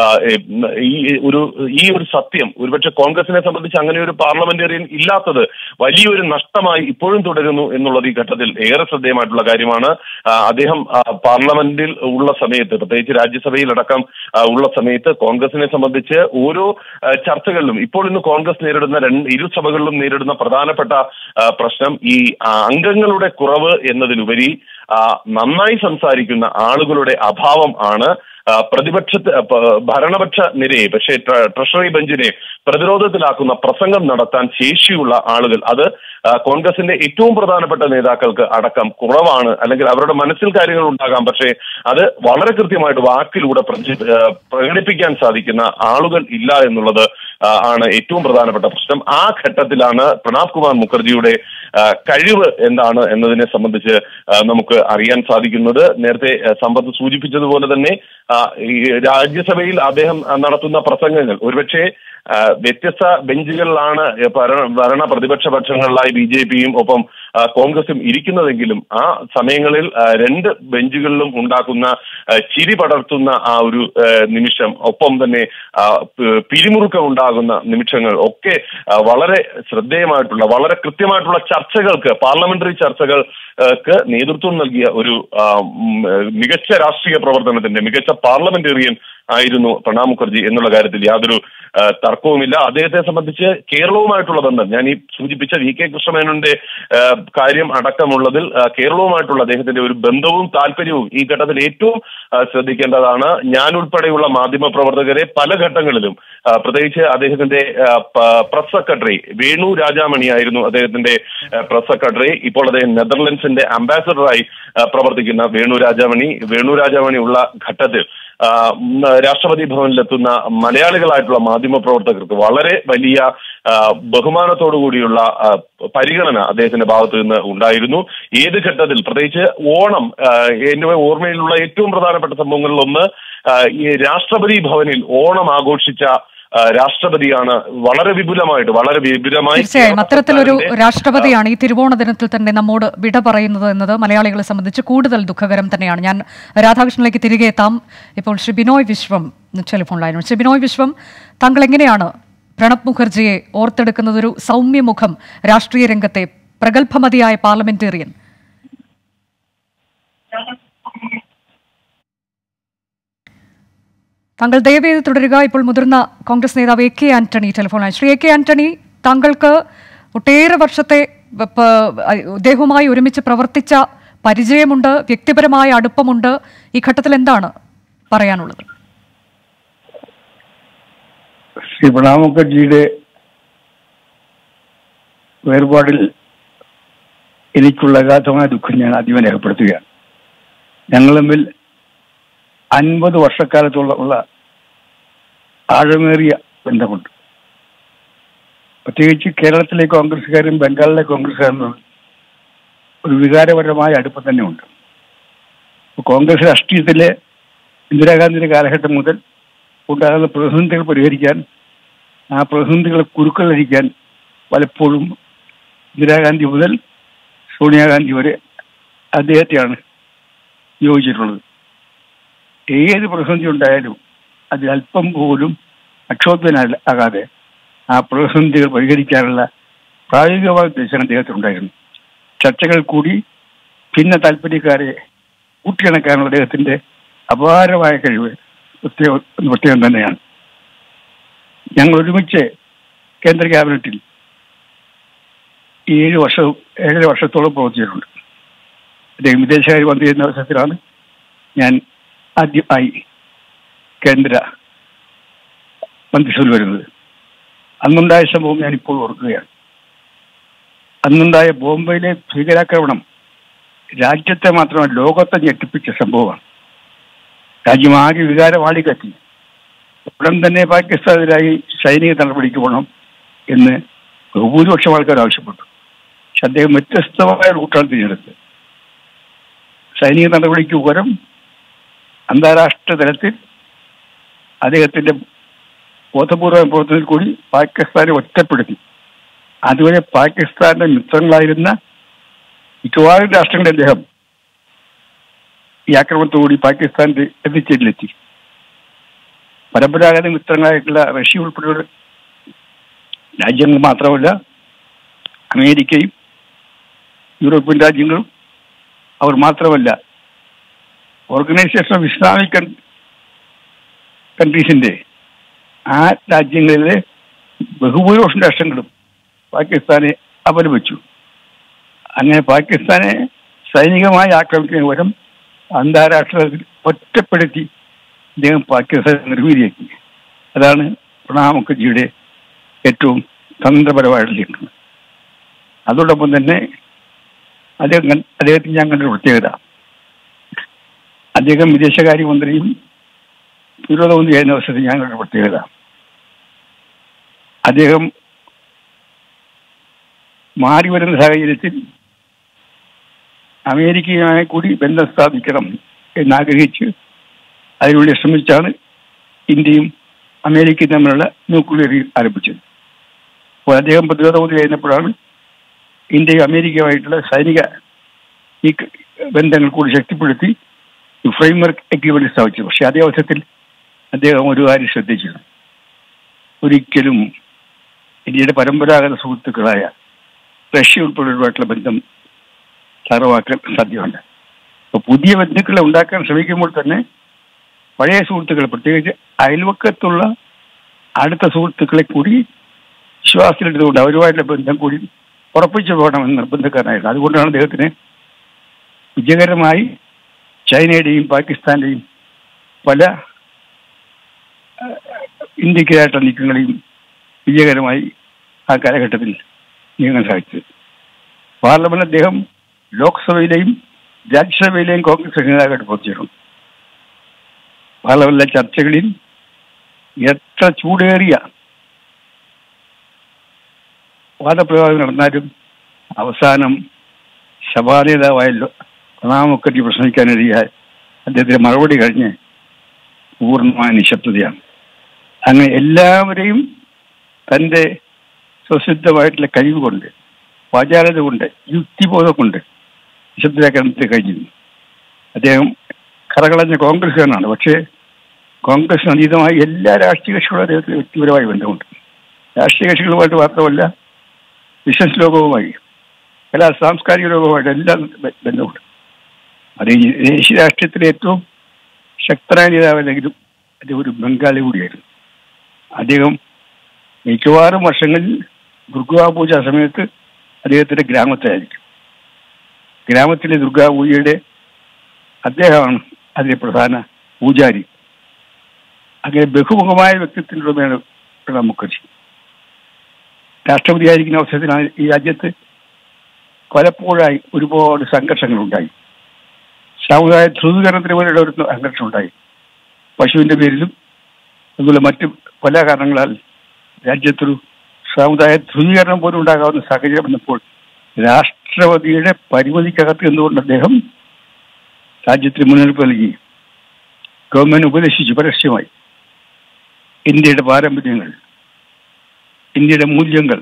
B: ഈ ഒരു ഈ ഒരു സത്യം ഒരുപക്ഷെ കോൺഗ്രസിനെ സംബന്ധിച്ച് അങ്ങനെ ഒരു പാർലമെന്റേറിയൻ ഇല്ലാത്തത് വലിയൊരു നഷ്ടമായി ഇപ്പോഴും തുടരുന്നു എന്നുള്ളത് ഈ ഘട്ടത്തിൽ ഏറെ ശ്രദ്ധേയമായിട്ടുള്ള കാര്യമാണ്. അദ്ദേഹം പാർലമെന്റിൽ ഉള്ള സമയത്ത്, പ്രത്യേകിച്ച് രാജ്യസഭയിലടക്കം ഉള്ള സമയത്ത് കോൺഗ്രസിനെ സംബന്ധിച്ച് ഓരോ ചർച്ചകളിലും ഇപ്പോൾ ഇന്ന് കോൺഗ്രസ് നേരിടുന്ന രണ്ട് ഇരു സഭകളിലും നേരിടുന്ന പ്രധാനപ്പെട്ട പ്രശ്നം ഈ അംഗങ്ങളുടെ കുറവ് എന്നതിലുപരി നന്നായി സംസാരിക്കുന്ന ആളുകളുടെ അഭാവം ആണ്. പ്രതിപക്ഷ ഭരണപക്ഷ നിരയെ, പക്ഷേ ട്രഷറി ബെഞ്ചിനെ പ്രതിരോധത്തിലാക്കുന്ന പ്രസംഗം നടത്താൻ ശേഷിയുള്ള ആളുകൾ അത് കോൺഗ്രസിന്റെ ഏറ്റവും പ്രധാനപ്പെട്ട നേതാക്കൾക്ക് അടക്കം കുറവാണ്. അല്ലെങ്കിൽ അവരുടെ മനസ്സിൽ കാര്യങ്ങൾ ഉണ്ടാകാം, പക്ഷേ അത് വളരെ കൃത്യമായിട്ട് വാക്കിലൂടെ പ്രകടിപ്പിക്കാൻ സാധിക്കുന്ന ആളുകൾ ഇല്ല എന്നുള്ളത് ആണ് ഏറ്റവും പ്രധാനപ്പെട്ട പ്രശ്നം. ആ ഘട്ടത്തിലാണ് പ്രണബ് കുമാർ മുഖർജിയുടെ കഴിവ് എന്താണ് എന്നതിനെ സംബന്ധിച്ച് നമുക്ക് അറിയാൻ സാധിക്കുന്നത്. നേരത്തെ സമ്പത്ത് സൂചിപ്പിച്ചതുപോലെ തന്നെ ഈ രാജ്യസഭയിൽ അദ്ദേഹം നടത്തുന്ന പ്രസംഗങ്ങൾ ഒരുപക്ഷെ വ്യത്യസ്ത ബെഞ്ചുകളിലാണ് ഭരണ പ്രതിപക്ഷ പക്ഷങ്ങളിലായി ബി ജെ പിയും ഒപ്പം കോൺഗ്രസും ഇരിക്കുന്നതെങ്കിലും ആ സമയങ്ങളിൽ രണ്ട് ബെഞ്ചുകളിലും ഉണ്ടാക്കുന്ന ചിരി പടർത്തുന്ന ആ ഒരു നിമിഷം, ഒപ്പം തന്നെ പിരിമുറുക്കം ഉണ്ടാകുന്ന നിമിഷങ്ങൾ ഒക്കെ വളരെ ശ്രദ്ധേയമായിട്ടുള്ള, വളരെ കൃത്യമായിട്ടുള്ള ചർച്ചകൾക്ക്, പാർലമെന്ററി ചർച്ചകൾക്ക് നേതൃത്വം നൽകിയ ഒരു മികച്ച രാഷ്ട്രീയ പ്രവർത്തനത്തിന്റെ മികച്ച പാർലമെന്റേറിയൻ ആയിരുന്നു പ്രണബ് മുഖർജി എന്നുള്ള കാര്യത്തിൽ യാതൊരു തർക്കവുമില്ല. അദ്ദേഹത്തെ സംബന്ധിച്ച് കേരളവുമായിട്ടുള്ള ബന്ധം, ഞാൻ ഈ സൂചിപ്പിച്ച വി കെ കൃഷ്ണമേനോന്റെ കാര്യം അടക്കമുള്ളതിൽ കേരളവുമായിട്ടുള്ള അദ്ദേഹത്തിന്റെ ഒരു ബന്ധവും താല്പര്യവും ഈ ഘട്ടത്തിൽ ഏറ്റവും ശ്രദ്ധിക്കേണ്ടതാണ്. ഞാൻ ഉൾപ്പെടെയുള്ള മാധ്യമ പ്രവർത്തകരെ പല ഘട്ടങ്ങളിലും, പ്രത്യേകിച്ച് അദ്ദേഹത്തിന്റെ പ്രസ് സെക്രട്ടറി വേണു രാജാമണി ആയിരുന്നു അദ്ദേഹത്തിന്റെ പ്രസ് സെക്രട്ടറി. ഇപ്പോൾ അദ്ദേഹം നെതർലൻഡ്സിന്റെ അംബാസഡറായി പ്രവർത്തിക്കുന്ന വേണു രാജാമണി വേണു രാജാമണി ഉള്ള ഘട്ടത്തിൽ രാഷ്ട്രപതി ഭവനിലെത്തുന്ന മലയാളികളായിട്ടുള്ള മാധ്യമ പ്രവർത്തകർക്ക് വളരെ വലിയ ബഹുമാനത്തോടു കൂടിയുള്ള പരിഗണന അദ്ദേഹത്തിന്റെ ഭാഗത്തു നിന്ന് ഉണ്ടായിരുന്നു. ഏത് ഘട്ടത്തിൽ, പ്രത്യേകിച്ച് ഓണം എന്റെ ഓർമ്മയിലുള്ള ഏറ്റവും പ്രധാനപ്പെട്ട സംഭവങ്ങളിൽ ഒന്ന് ഈ രാഷ്ട്രപതി ഭവനിൽ ഓണം ആഘോഷിച്ച രാഷ്ട്രപതിയാണ്. വളരെ വിപുലമായിട്ട് വളരെ വിപുലമായി
A: തീർച്ചയായും അത്തരത്തിലൊരു രാഷ്ട്രപതിയാണ് ഈ തിരുവോണ ദിനത്തിൽ തന്നെ നമ്മോട് വിട പറയുന്നത് എന്നത് മലയാളികളെ സംബന്ധിച്ച് കൂടുതൽ ദുഃഖകരം തന്നെയാണ്. ഞാൻ രാധാകൃഷ്ണനിലേക്ക് തിരികെ എത്താം. ഇപ്പോൾ ശ്രീ ബിനോയ് വിശ്വം ടെലിഫോൺ ലൈനുണ്ട്. ശ്രീ ബിനോയ് വിശ്വം, താങ്കൾ എങ്ങനെയാണ് പ്രണബ് മുഖർജിയെ ഓർത്തെടുക്കുന്നത്? ഒരു സൗമ്യമുഖം, രാഷ്ട്രീയ രംഗത്തെ പ്രഗത്ഭമതിയായ പാർലമെന്റേറിയൻ. താങ്കൾ ദയവേത് തുടരുക. ഇപ്പോൾ മുതിർന്ന കോൺഗ്രസ് നേതാവ് എ കെ ആന്റണി ടെലിഫോണായി. ശ്രീ എ കെ ആന്റണി, താങ്കൾക്ക് ഒട്ടേറെ വർഷത്തെ ഇദ്ദേഹവുമായി ഒരുമിച്ച് പ്രവർത്തിച്ച പരിചയമുണ്ട്, വ്യക്തിപരമായ അടുപ്പമുണ്ട്. ഈ ഘട്ടത്തിൽ എന്താണ് പറയാനുള്ളത്?
D: ശ്രീ പ്രണബ് മുഖർജിയുടെ വേർപാടിൽ എനിക്കുള്ള അഗാധമായ ദുഃഖം ഞാൻ ആദ്യം രേഖപ്പെടുത്തുകയാണ്. ഞങ്ങൾ തമ്മിൽ അൻപത് വർഷക്കാലത്തോളം ഉള്ള ആഴമേറിയ ബന്ധമുണ്ട്. പ്രത്യേകിച്ച് കേരളത്തിലെ കോൺഗ്രസ്സുകാരും ബംഗാളിലെ കോൺഗ്രസ്സുകാരും ഒരു വികാരപരമായ അടുപ്പം തന്നെയുണ്ട്. കോൺഗ്രസ് രാഷ്ട്രീയത്തിലെ ഇന്ദിരാഗാന്ധിയുടെ കാലഘട്ടം മുതൽ ഉണ്ടാകുന്ന പ്രതിസന്ധികൾ പരിഹരിക്കാൻ, ആ പ്രതിസന്ധികളെ കുരുക്കളഴിക്കാൻ പലപ്പോഴും ഇന്ദിരാഗാന്ധി മുതൽ സോണിയാഗാന്ധി വരെ അദ്ദേഹത്തെയാണ് നിയോഗിച്ചിട്ടുള്ളത്. ഏത് പ്രതിസന്ധി ഉണ്ടായാലും അതിൽ അല്പം പോലും അക്ഷോഭ്യനാകാതെ ആ പ്രതിസന്ധികൾ പരിഹരിക്കാനുള്ള പ്രായോഗികമായ ഉദ്ദേശം അദ്ദേഹത്തിനുണ്ടായിരുന്നു. ചർച്ചകൾ കൂടി ഭിന്ന താല്പര്യക്കാരെ കൂട്ടിയിണക്കാനുള്ള അദ്ദേഹത്തിന്റെ അപാരമായ കഴിവ് പ്രത്യേക പ്രത്യേകം തന്നെയാണ്. ഞങ്ങൾ ഒരുമിച്ച് കേന്ദ്ര ക്യാബിനറ്റിൽ ഏഴ് വർഷവും ഏഴര വർഷത്തോളം പ്രവർത്തിച്ചിട്ടുണ്ട്. അദ്ദേഹം വിദേശകാര്യ മന്ത്രി എന്ന അവസരത്തിലാണ് ഞാൻ ആദ്യമായി കേന്ദ്ര മന്ത്രിസഭയിൽ വരുന്നത്. അന്നുണ്ടായ സംഭവം ഞാനിപ്പോൾ ഓർക്കുകയാണ്. അന്നുണ്ടായ ബോംബെയിലെ ഭീകരാക്രമണം രാജ്യത്തെ മാത്രമല്ല ലോകത്തെ ഞെട്ടിപ്പിച്ച സംഭവമാണ്. രാജ്യമാകെ വികാരവാളി കത്തി. ഉടൻ തന്നെ പാകിസ്ഥാനെതിരായി സൈനിക നടപടിക്ക് പോകണം എന്ന് ബഹുഭൂരിപക്ഷം ആൾക്കാർ ആവശ്യപ്പെട്ടു. പക്ഷെ അദ്ദേഹം വ്യത്യസ്തമായ റൂട്ടാണ് തിരഞ്ഞെടുത്തത്. സൈനിക നടപടിക്ക് പകരം അന്താരാഷ്ട്ര തലത്തിൽ അദ്ദേഹത്തിന്റെ ബോധപൂർവ പ്രവർത്തനത്തിൽ കൂടി പാകിസ്ഥാനെ ഒറ്റപ്പെടുത്തി. അതുവരെ പാകിസ്ഥാന്റെ മിത്രങ്ങളായിരുന്ന മിക്കവാറും രാഷ്ട്രങ്ങളുടെ അദ്ദേഹം ഈ ആക്രമണത്തോടുകൂടി പാകിസ്ഥാന്റെ എത്തിച്ചേരിലെത്തി. പരമ്പരാഗത മിത്രങ്ങളായിട്ടുള്ള റഷ്യ ഉൾപ്പെടെയുള്ള രാജ്യങ്ങൾ മാത്രമല്ല, അമേരിക്കയും യൂറോപ്യൻ രാജ്യങ്ങളും അവർ മാത്രമല്ല, ഓർഗനൈസേഷൻ ഓഫ് ഇസ്ലാമിക് കൺട്രീസിന്റെ ആ രാജ്യങ്ങളിലെ ബഹുഭൂരിപക്ഷം രാഷ്ട്രങ്ങളും പാകിസ്ഥാനെ അപലപിച്ചു. അങ്ങനെ പാകിസ്ഥാനെ സൈനികമായി ആക്രമിക്കുന്നതിന് പകരം അന്താരാഷ്ട്ര ഒറ്റപ്പെടുത്തി അദ്ദേഹം പാകിസ്ഥാനെ നിർവീര്യമാക്കി. അതാണ് പ്രണബ് മുഖർജിയുടെ ഏറ്റവും തന്ത്രപരമായിട്ടുള്ള നീക്കം. അതോടൊപ്പം തന്നെ അദ്ദേഹം അദ്ദേഹത്തിന് ഞാൻ കണ്ടൊരു പ്രത്യേകത, അദ്ദേഹം വിദേശകാര്യമന്ത്രിയും പ്രതിരോധ മന്ത്രിയായിരുന്ന അവസരത്തിൽ ഞാൻ കണ്ട പ്രത്യേകത, അദ്ദേഹം മാറി വരുന്ന സാഹചര്യത്തിൽ അമേരിക്കയുമായി കൂടി ബന്ധം സ്ഥാപിക്കണം എന്നാഗ്രഹിച്ച് അതിനുള്ളിൽ ശ്രമിച്ചാണ് ഇന്ത്യയും അമേരിക്കയും തമ്മിലുള്ള ന്യൂക്ലിയർ ആരംഭിച്ചത്. അപ്പോൾ അദ്ദേഹം പ്രതിരോധ മന്ത്രി ആയിരുന്നപ്പോഴാണ് ഇന്ത്യയും അമേരിക്കയുമായിട്ടുള്ള സൈനിക ഈ ബന്ധങ്ങൾ കൂടി ശക്തിപ്പെടുത്തി ഫ്രെയിംവർക്ക് എഗ്രിമെന്റ് സ്ഥാപിച്ചത്. പക്ഷെ അതേ അവസരത്തിൽ അദ്ദേഹം ഒരു കാര്യം ശ്രദ്ധിച്ചിരുന്നു, ഒരിക്കലും ഇന്ത്യയുടെ പരമ്പരാഗത സുഹൃത്തുക്കളായ റഷ്യ ഉൾപ്പെടെയുള്ളതായിട്ടുള്ള ബന്ധം തറവാക്കാൻ സാധ്യമല്ല. അപ്പോൾ പുതിയ ബന്ധുക്കളെ ഉണ്ടാക്കാൻ ശ്രമിക്കുമ്പോൾ തന്നെ പഴയ സുഹൃത്തുക്കൾ, പ്രത്യേകിച്ച് അയൽവക്കത്തുള്ള അടുത്ത സുഹൃത്തുക്കളെ കൂടി വിശ്വാസത്തിലെടുത്തുകൊണ്ട് അവരുമായിട്ടുള്ള ബന്ധം കൂടി ഉറപ്പിച്ചു പോകണമെന്ന് നിർബന്ധക്കാരനായിരുന്നു. അതുകൊണ്ടാണ് അദ്ദേഹത്തിന് വിജയകരമായി ചൈനയുടെയും പാകിസ്ഥാന്റെയും പല ഇന്ത്യക്കായിട്ടുള്ള നീക്കങ്ങളെയും വിജയകരമായി ആ കാലഘട്ടത്തിൽ നീങ്ങാൻ സാധിച്ചത്. പാർലമെന്റ് അദ്ദേഹം ലോക്സഭയിലെയും രാജ്യസഭയിലെയും കോൺഗ്രസ് നേതാക്കളായിട്ട് പ്രവർത്തിച്ചിട്ടുണ്ട്. പാർലമെന്റിലെ ചർച്ചകളിൽ എത്ര ചൂടേറിയ വാദപ്രയോഗം നടന്നാലും അവസാനം സഭാ നേതാവായല്ലോ പ്രണബ് മുഖർജി പ്രസംഗിക്കാനിടയായ അദ്ദേഹത്തിന്റെ മറുപടി കഴിഞ്ഞ് പൂർണ്ണമായ നിശബ്ദതയാണ്. അങ്ങനെ എല്ലാവരെയും തൻ്റെ സ്വസിദ്ധമായിട്ടുള്ള കഴിവ് കൊണ്ട്, വാചാലത കൊണ്ട്, യുക്തിബോധം കൊണ്ട് നിശബ്ദരാക്കാൻ കഴിഞ്ഞിരുന്നു. അദ്ദേഹം കറകളഞ്ഞ കോൺഗ്രസ്സുകാരനാണ്. പക്ഷേ കോൺഗ്രസിന് അതീതമായി എല്ലാ രാഷ്ട്രീയ കക്ഷികളും അദ്ദേഹത്തിന് വ്യക്തിപരമായ ബന്ധമുണ്ട്. രാഷ്ട്രീയ കക്ഷികളുമായിട്ട് മാത്രമല്ല, ബിസിനസ് ലോകവുമായി, എല്ലാ സാംസ്കാരിക ലോകവുമായിട്ട് എല്ലാം ബന്ധമുണ്ട്. അത് ദേശീയ രാഷ്ട്രീയത്തിലെ ഏറ്റവും ശക്തനായ നേതാവല്ലെങ്കിലും അദ്ദേഹം ഒരു ബംഗാളി കൂടിയായിരുന്നു. അദ്ദേഹം മിക്കവാറും വർഷങ്ങളിൽ ദുർഗാ പൂജ സമയത്ത് അദ്ദേഹത്തിന്റെ ഗ്രാമത്തിലായിരിക്കും. ഗ്രാമത്തിലെ ദുർഗാ പൂജയുടെ അദ്ദേഹമാണ് അതിലെ പ്രധാന പൂജാരി. അങ്ങനെ ബഹുമുഖമായ വ്യക്തിത്വത്തിലുള്ളതാണ് പ്രണബ് മുഖർജി. രാഷ്ട്രപതിയായിരിക്കുന്ന അവസരത്തിലാണ് ഈ രാജ്യത്ത് പലപ്പോഴായി ഒരുപാട് സംഘർഷങ്ങളുണ്ടായി. സാമുദായ ധ്രുവീകരണത്തിന് പോലെയുള്ള ഒരു സംഘർഷം ഉണ്ടായി. പശുവിന്റെ പേരിലും അതുപോലെ മറ്റ് പല കാരണങ്ങളാൽ രാജ്യത്തൊരു സാമുദായ ധ്രുവീകരണം പോലും ഉണ്ടാകാവുന്ന സാഹചര്യം വന്നപ്പോൾ രാഷ്ട്രപതിയുടെ പരിമിതിക്കകത്ത് നിന്നുകൊണ്ട് അദ്ദേഹം രാജ്യത്തിന് മുന്നറിയിപ്പ് നൽകി ഗവൺമെന്റ് ഉപദേശിച്ചു പരസ്യമായി ഇന്ത്യയുടെ പാരമ്പര്യങ്ങൾ, ഇന്ത്യയുടെ മൂല്യങ്ങൾ,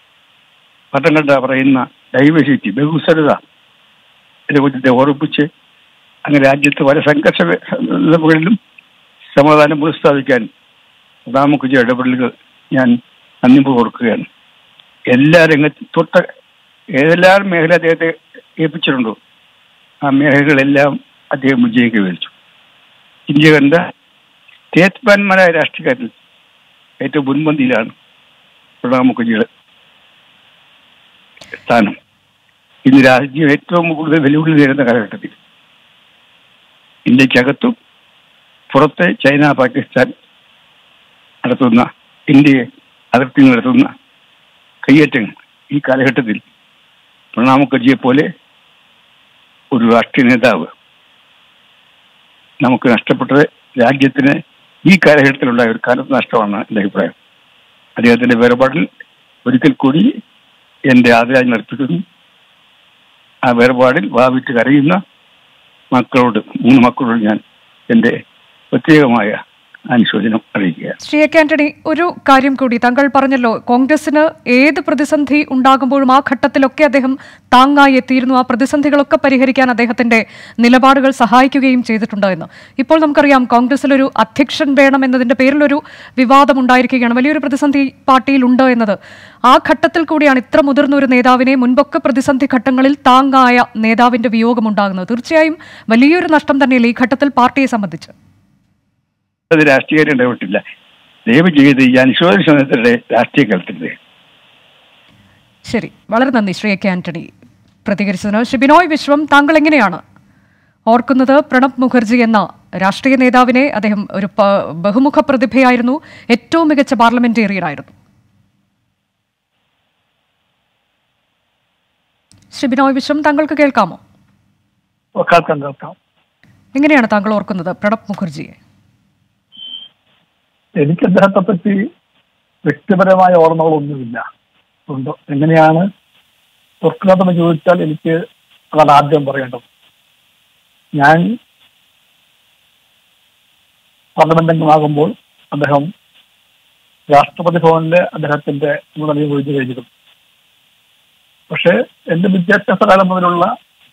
D: പദങ്ങളുടെ പറയുന്ന ഡൈവേഴ്സിറ്റി, ബഹുസ്വരത ഇതിനെക്കുറിച്ച് ഓർമ്മിപ്പിച്ച് അങ്ങനെ രാജ്യത്ത് പല സംഘർഷ സന്ദർഭങ്ങളിലും സമാധാനം പുനഃസ്ഥാപിക്കാൻ പ്രണബ് മുഖർജി ഇടപെടലുകൾ ഞാൻ നന്ദിപൂർവ്വം ഓർക്കുകയാണ്. എല്ലാ രംഗത്തും തൊട്ട ഏതെല്ലാം മേഖല അദ്ദേഹത്തെ ഏൽപ്പിച്ചിട്ടുണ്ടോ ആ മേഖലകളെല്ലാം അദ്ദേഹം വിജയം കൈവരിച്ചു. ഇന്ത്യ കണ്ട സ്റ്റേറ്റ്മാൻമാരായ രാഷ്ട്രീയക്കാരിൽ ഏറ്റവും മുൻപന്തിയിലാണ് പ്രണബ് മുഖർജിയുടെ സ്ഥാനം. ഇന്ന് രാജ്യം ഏറ്റവും കൂടുതൽ വെല്ലുവിളി നേരിടുന്ന കാലഘട്ടത്തിൽ ഇന്ത്യക്കകത്തും പുറത്തെ ചൈന, പാകിസ്ഥാൻ നടത്തുന്ന, ഇന്ത്യയെ അതിർത്തി നടത്തുന്ന കയ്യേറ്റങ്ങൾ, ഈ കാലഘട്ടത്തിൽ പ്രണബ് മുഖർജിയെ പോലെ ഒരു രാഷ്ട്രീയ നേതാവ് നമുക്ക് നഷ്ടപ്പെട്ടത് രാജ്യത്തിന് ഈ കാലഘട്ടത്തിലുണ്ടായ ഒരു കാലത്ത് നഷ്ടമാണെന്ന് എൻ്റെ അഭിപ്രായം. അദ്ദേഹത്തിന്റെ വേർപാടിൽ ഒരിക്കൽ കൂടി എൻ്റെ ആദരാഞ്ജലി അർപ്പിക്കുന്നു. ആ വേർപാടിൽ വാവിട്ട് കരയുന്ന മക്കളോട് മൂന്ന് മക്കളോട് ഞാൻ എൻ്റെ പ്രത്യേകമായ അനുശോചനം അറിയിക്കുക.
A: ശ്രീ എ കെ ആന്റണി, ഒരു കാര്യം കൂടി താങ്കൾ പറഞ്ഞല്ലോ, കോൺഗ്രസിന് ഏത് പ്രതിസന്ധി ഉണ്ടാകുമ്പോഴും ആ ഘട്ടത്തിലൊക്കെ അദ്ദേഹം താങ്ങായി എത്തിയിരുന്നു, ആ പ്രതിസന്ധികളൊക്കെ പരിഹരിക്കാൻ അദ്ദേഹത്തിന്റെ നിലപാടുകൾ സഹായിക്കുകയും ചെയ്തിട്ടുണ്ട് എന്ന്. ഇപ്പോൾ നമുക്കറിയാം കോൺഗ്രസിലൊരു അധ്യക്ഷൻ വേണം എന്നതിന്റെ പേരിലൊരു വിവാദം ഉണ്ടായിരിക്കുകയാണ്, വലിയൊരു പ്രതിസന്ധി പാർട്ടിയിലുണ്ട് എന്നത്. ആ ഘട്ടത്തിൽ കൂടിയാണ് ഇത്ര മുതിർന്ന ഒരു നേതാവിനെ, മുൻപൊക്കെ പ്രതിസന്ധി ഘട്ടങ്ങളിൽ താങ്ങായ നേതാവിന്റെ വിയോഗമുണ്ടാകുന്നത്. തീർച്ചയായും വലിയൊരു നഷ്ടം തന്നെയല്ലേ ഈ ഘട്ടത്തിൽ പാർട്ടിയെ സംബന്ധിച്ച്?
D: അത് രാഷ്ട്രീയം ഇടപെട്ടില്ല. ദയവ് ചെയ്ത് ഈ അനുശോചന സമയത്തിടെ രാഷ്ട്രീയ കളത്തില്ലേ.
A: ശരി, വളരെ നന്ദി ശ്രീ എ കെ ആന്റണി പ്രതികരിച്ചതിന്. ശ്രീ ബിനോയ് വിശ്വം, താങ്കൾ എങ്ങനെയാണ് ഓർക്കുന്നത് പ്രണബ് മുഖർജി എന്ന രാഷ്ട്രീയ നേതാവിനെ? അദ്ദേഹം ഒരു ബഹുമുഖ പ്രതിഭയായിരുന്നു, ഏറ്റവും മികച്ച പാർലമെന്റേറിയനായിരുന്നു. ശ്രീ ബിനോയ് വിശ്വം, താങ്കൾക്ക് കേൾക്കാമോ?
C: കേൾക്കാം കേൾക്കാം.
A: എങ്ങനെയാണ് താങ്കൾ ഓർക്കുന്നത് പ്രണബ് മുഖർജിയെ?
C: എനിക്ക് അദ്ദേഹത്തെ പറ്റി വ്യക്തിപരമായ ഓർമ്മകളൊന്നുമില്ല. ഉണ്ടോ എങ്ങനെയാണ് ഓർക്കുന്നതെന്ന് ചോദിച്ചാൽ എനിക്ക് അതാണ് ആദ്യം പറയേണ്ടത്. ഞാൻ പാർലമെന്റ് അംഗമാകുമ്പോൾ അദ്ദേഹം രാഷ്ട്രപതി ഭവനിലെ അദ്ദേഹത്തിന്റെ ചുമതല ഒഴിഞ്ഞു കഴിഞ്ഞിരുന്നു. പക്ഷെ എന്റെ വിദ്യാഭ്യാസ കാലം മുതലുള്ള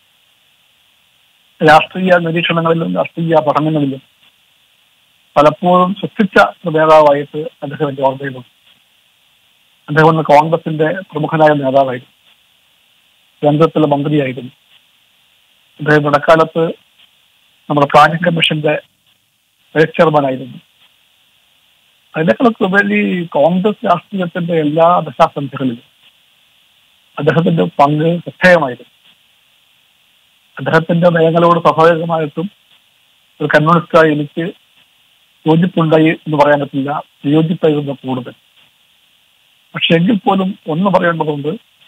C: രാഷ്ട്രീയ നിരീക്ഷണങ്ങളിലും രാഷ്ട്രീയ പഠനങ്ങളിലും പലപ്പോഴും ശ്രദ്ധിച്ച ഒരു നേതാവായിട്ട് അദ്ദേഹം എന്റെ ഓർമ്മയിലുണ്ട്. അദ്ദേഹം ഒന്ന് കോൺഗ്രസിന്റെ പ്രമുഖനായ നേതാവായിരുന്നു, കേന്ദ്രത്തിലെ മന്ത്രിയായിരുന്നു. അദ്ദേഹം ഇടക്കാലത്ത് നമ്മുടെ പ്ലാനിംഗ് കമ്മീഷന്റെ വൈസ് ചെയർമാനായിരുന്നു. അതിനേക്കാളൊക്കെ ഉപരി കോൺഗ്രസ് രാഷ്ട്രീയത്തിന്റെ എല്ലാ ദശാസന്ധികളിലും അദ്ദേഹത്തിന്റെ പങ്ക് ശ്രദ്ധേയമായിരുന്നു. അദ്ദേഹത്തിന്റെ നയങ്ങളോട് സ്വാഭാവികമായിട്ടും ഒരു കമ്മ്യൂണിസ്റ്റായി എനിക്ക് യോജിപ്പുണ്ടായി എന്ന് പറയാൻ പറ്റില്ല, വിയോജിപ്പായിരുന്നു കൂടുതൽ. പക്ഷെ എങ്കിൽ പോലും ഒന്ന് പറയേണ്ടതുണ്ട്,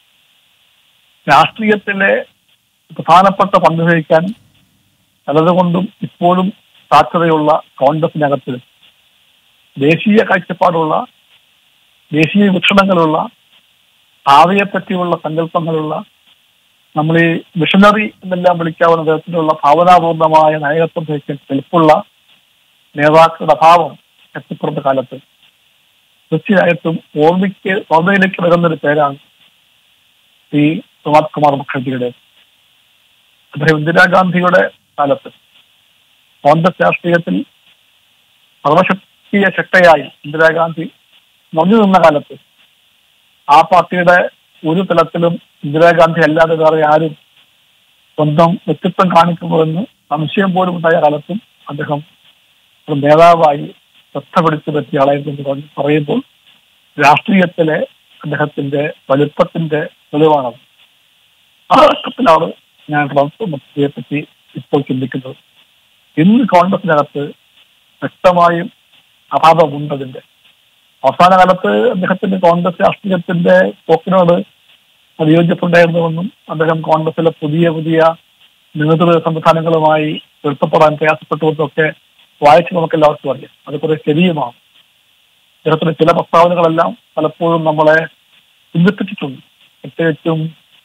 C: രാഷ്ട്രീയത്തിലെ പ്രധാനപ്പെട്ട പങ്ക് വഹിക്കാൻ പലതുകൊണ്ടും ഇപ്പോഴും സാധ്യതയുള്ള കോൺഗ്രസിനകത്ത് ദേശീയ കാഴ്ചപ്പാടുള്ള, ദേശീയ വീക്ഷണങ്ങളുള്ള, ഭാവിയെപ്പറ്റിയുള്ള സങ്കല്പങ്ങളുള്ള, നമ്മൾ ഈ മിഷണറി എന്നെല്ലാം വിളിക്കാവുന്ന തരത്തിലുള്ള ഭാവനാപൂർണമായ നായകത്വം വഹിക്കാൻ എളുപ്പമുള്ള നേതാക്കളുടെ അഭാവം എത്തിപ്പെടുന്ന കാലത്ത് തീർച്ചയായിട്ടും ഓർമ്മയ്ക്ക് ഓർമ്മയിലേക്ക് വരുന്നൊരു പേരാണ് ശ്രീ പ്രണബ് കുമാർ മുഖർജിയുടെ. അദ്ദേഹം ഇന്ദിരാഗാന്ധിയുടെ കാലത്ത് കോൺഗ്രസ് രാഷ്ട്രീയത്തിൽ സർവശക്തിയ ശക്തയായി ഇന്ദിരാഗാന്ധി നിറഞ്ഞു നിന്ന കാലത്ത് ആ പാർട്ടിയുടെ ഒരു തലത്തിലും ഇന്ദിരാഗാന്ധി അല്ലാതെ വേറെ ആരും സ്വന്തം വ്യക്തിത്വം കാണിക്കുന്നുവെന്ന് സംശയം പോലും ഉണ്ടായ കാലത്തും അദ്ദേഹം ഒരു നേതാവായി ശ്രദ്ധ പിടിച്ചു പറ്റിയ ആളായിരുന്നു പറയുമ്പോൾ രാഷ്ട്രീയത്തിലെ അദ്ദേഹത്തിന്റെ വലുപ്പത്തിന്റെ തെളിവാണത്. ആ ഘട്ടത്തിലാണ് ഞാൻ പ്രണബ് മുഖർജിയെ പറ്റി ഇപ്പോൾ ചിന്തിക്കുന്നത്. ഇന്ന് കോൺഗ്രസിനകത്ത് വ്യക്തമായും അഭാവമുണ്ടതിന്റെ. അവസാന കാലത്ത് അദ്ദേഹത്തിന്റെ കോൺഗ്രസ് രാഷ്ട്രീയത്തിന്റെ പോക്കിനോട് വിയോജിപ്പുണ്ടായിരുന്നുവെന്നും അദ്ദേഹം കോൺഗ്രസിലെ പുതിയ പുതിയ നേതൃ സംവിധാനങ്ങളുമായി പൊരുത്തപ്പെടാൻ പ്രയാസപ്പെട്ടുവെന്നൊക്കെ വായിച്ച് നമുക്ക് എല്ലാവർക്കും അറിയാം. അത് കുറെ ശരിയുമാണ്. അദ്ദേഹത്തിന്റെ ചില പ്രസ്താവനകളെല്ലാം പലപ്പോഴും നമ്മളെ ചിന്തിപ്പിച്ചിട്ടുണ്ട്. പ്രത്യേകിച്ചും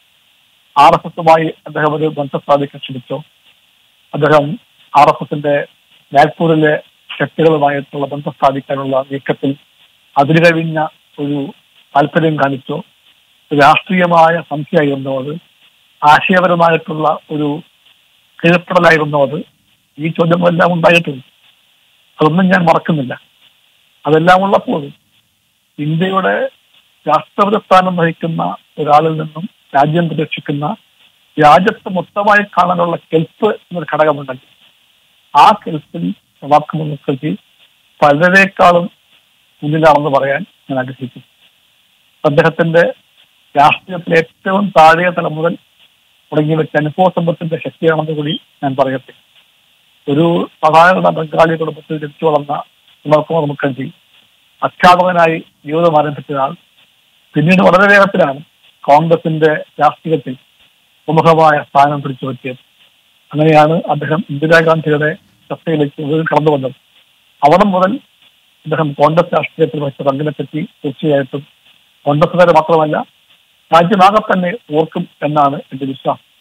C: ആർ എസ് എസുമായി അദ്ദേഹം ഒരു ബന്ധം സ്ഥാപിക്കാൻ ശ്രമിച്ചു. അദ്ദേഹം ആർ എസ് എസിന്റെ നാഗ്പൂരിലെ ശക്തികളുമായിട്ടുള്ള ബന്ധം സ്ഥാപിക്കാനുള്ള നീക്കത്തിൽ അതിരുകവിഞ്ഞ ഒരു താല്പര്യം കാണിച്ചു. രാഷ്ട്രീയമായ സംഖ്യയായിരുന്നു അത്, ആശയപരമായിട്ടുള്ള ഒരു കീഴ്പ്പെടലായിരുന്നു അത്. ഈ ചോദ്യങ്ങളെല്ലാം ഉണ്ടായിട്ടുണ്ട്, അതൊന്നും ഞാൻ മറക്കുന്നില്ല. അതെല്ലാം ഉള്ളപ്പോഴും ഇന്ത്യയുടെ രാഷ്ട്രപതി സ്ഥാനം വഹിക്കുന്ന ഒരാളിൽ നിന്നും രാജ്യം പ്രതീക്ഷിക്കുന്ന രാജ്യത്ത് മൊത്തമായി കാണാനുള്ള കെൽപ്പ് എന്നൊരു ഘടകമുണ്ടെങ്കിൽ ആ കെൽപ്പിൽ പ്രണബ് മുഖർജി പലരേക്കാളും മുന്നിലാണെന്ന് പറയാൻ ഞാൻ ആഗ്രഹിക്കുന്നു. അദ്ദേഹത്തിന്റെ രാഷ്ട്രീയത്തിലെ ഏറ്റവും താഴെ തലം മുതൽ തുടങ്ങി വെച്ച അനുഭവ സമ്പത്തിന്റെ ശക്തിയാണെന്ന് കൂടി ഞാൻ പറയട്ടെ. ഒരു സാധാരണ ബംഗാളി കുടുംബത്തിൽ ജനിച്ചു വളർന്ന പ്രണബ് കുമാർ മുഖർജി അധ്യാപകനായി ജീവിതം ആരംഭിച്ചയാൾ പിന്നീട് വളരെ വേഗത്തിലാണ് കോൺഗ്രസിന്റെ രാഷ്ട്രീയത്തിൽ പ്രമുഖമായ സ്ഥാനം പിടിച്ചു പറ്റിയത്. അങ്ങനെയാണ് അദ്ദേഹം ഇന്ദിരാഗാന്ധിയുടെ ചർച്ചയിലേക്ക് കടന്നു വന്നത്. അവിടെ മുതൽ അദ്ദേഹം കോൺഗ്രസ് രാഷ്ട്രീയത്തിൽ വഹിച്ച പങ്കിനെപ്പറ്റി തീർച്ചയായിട്ടും കോൺഗ്രസുകാരെ മാത്രമല്ല രാജ്യമാകെ തന്നെ ഓർക്കും എന്നാണ് എന്റെ വിശ്വാസം.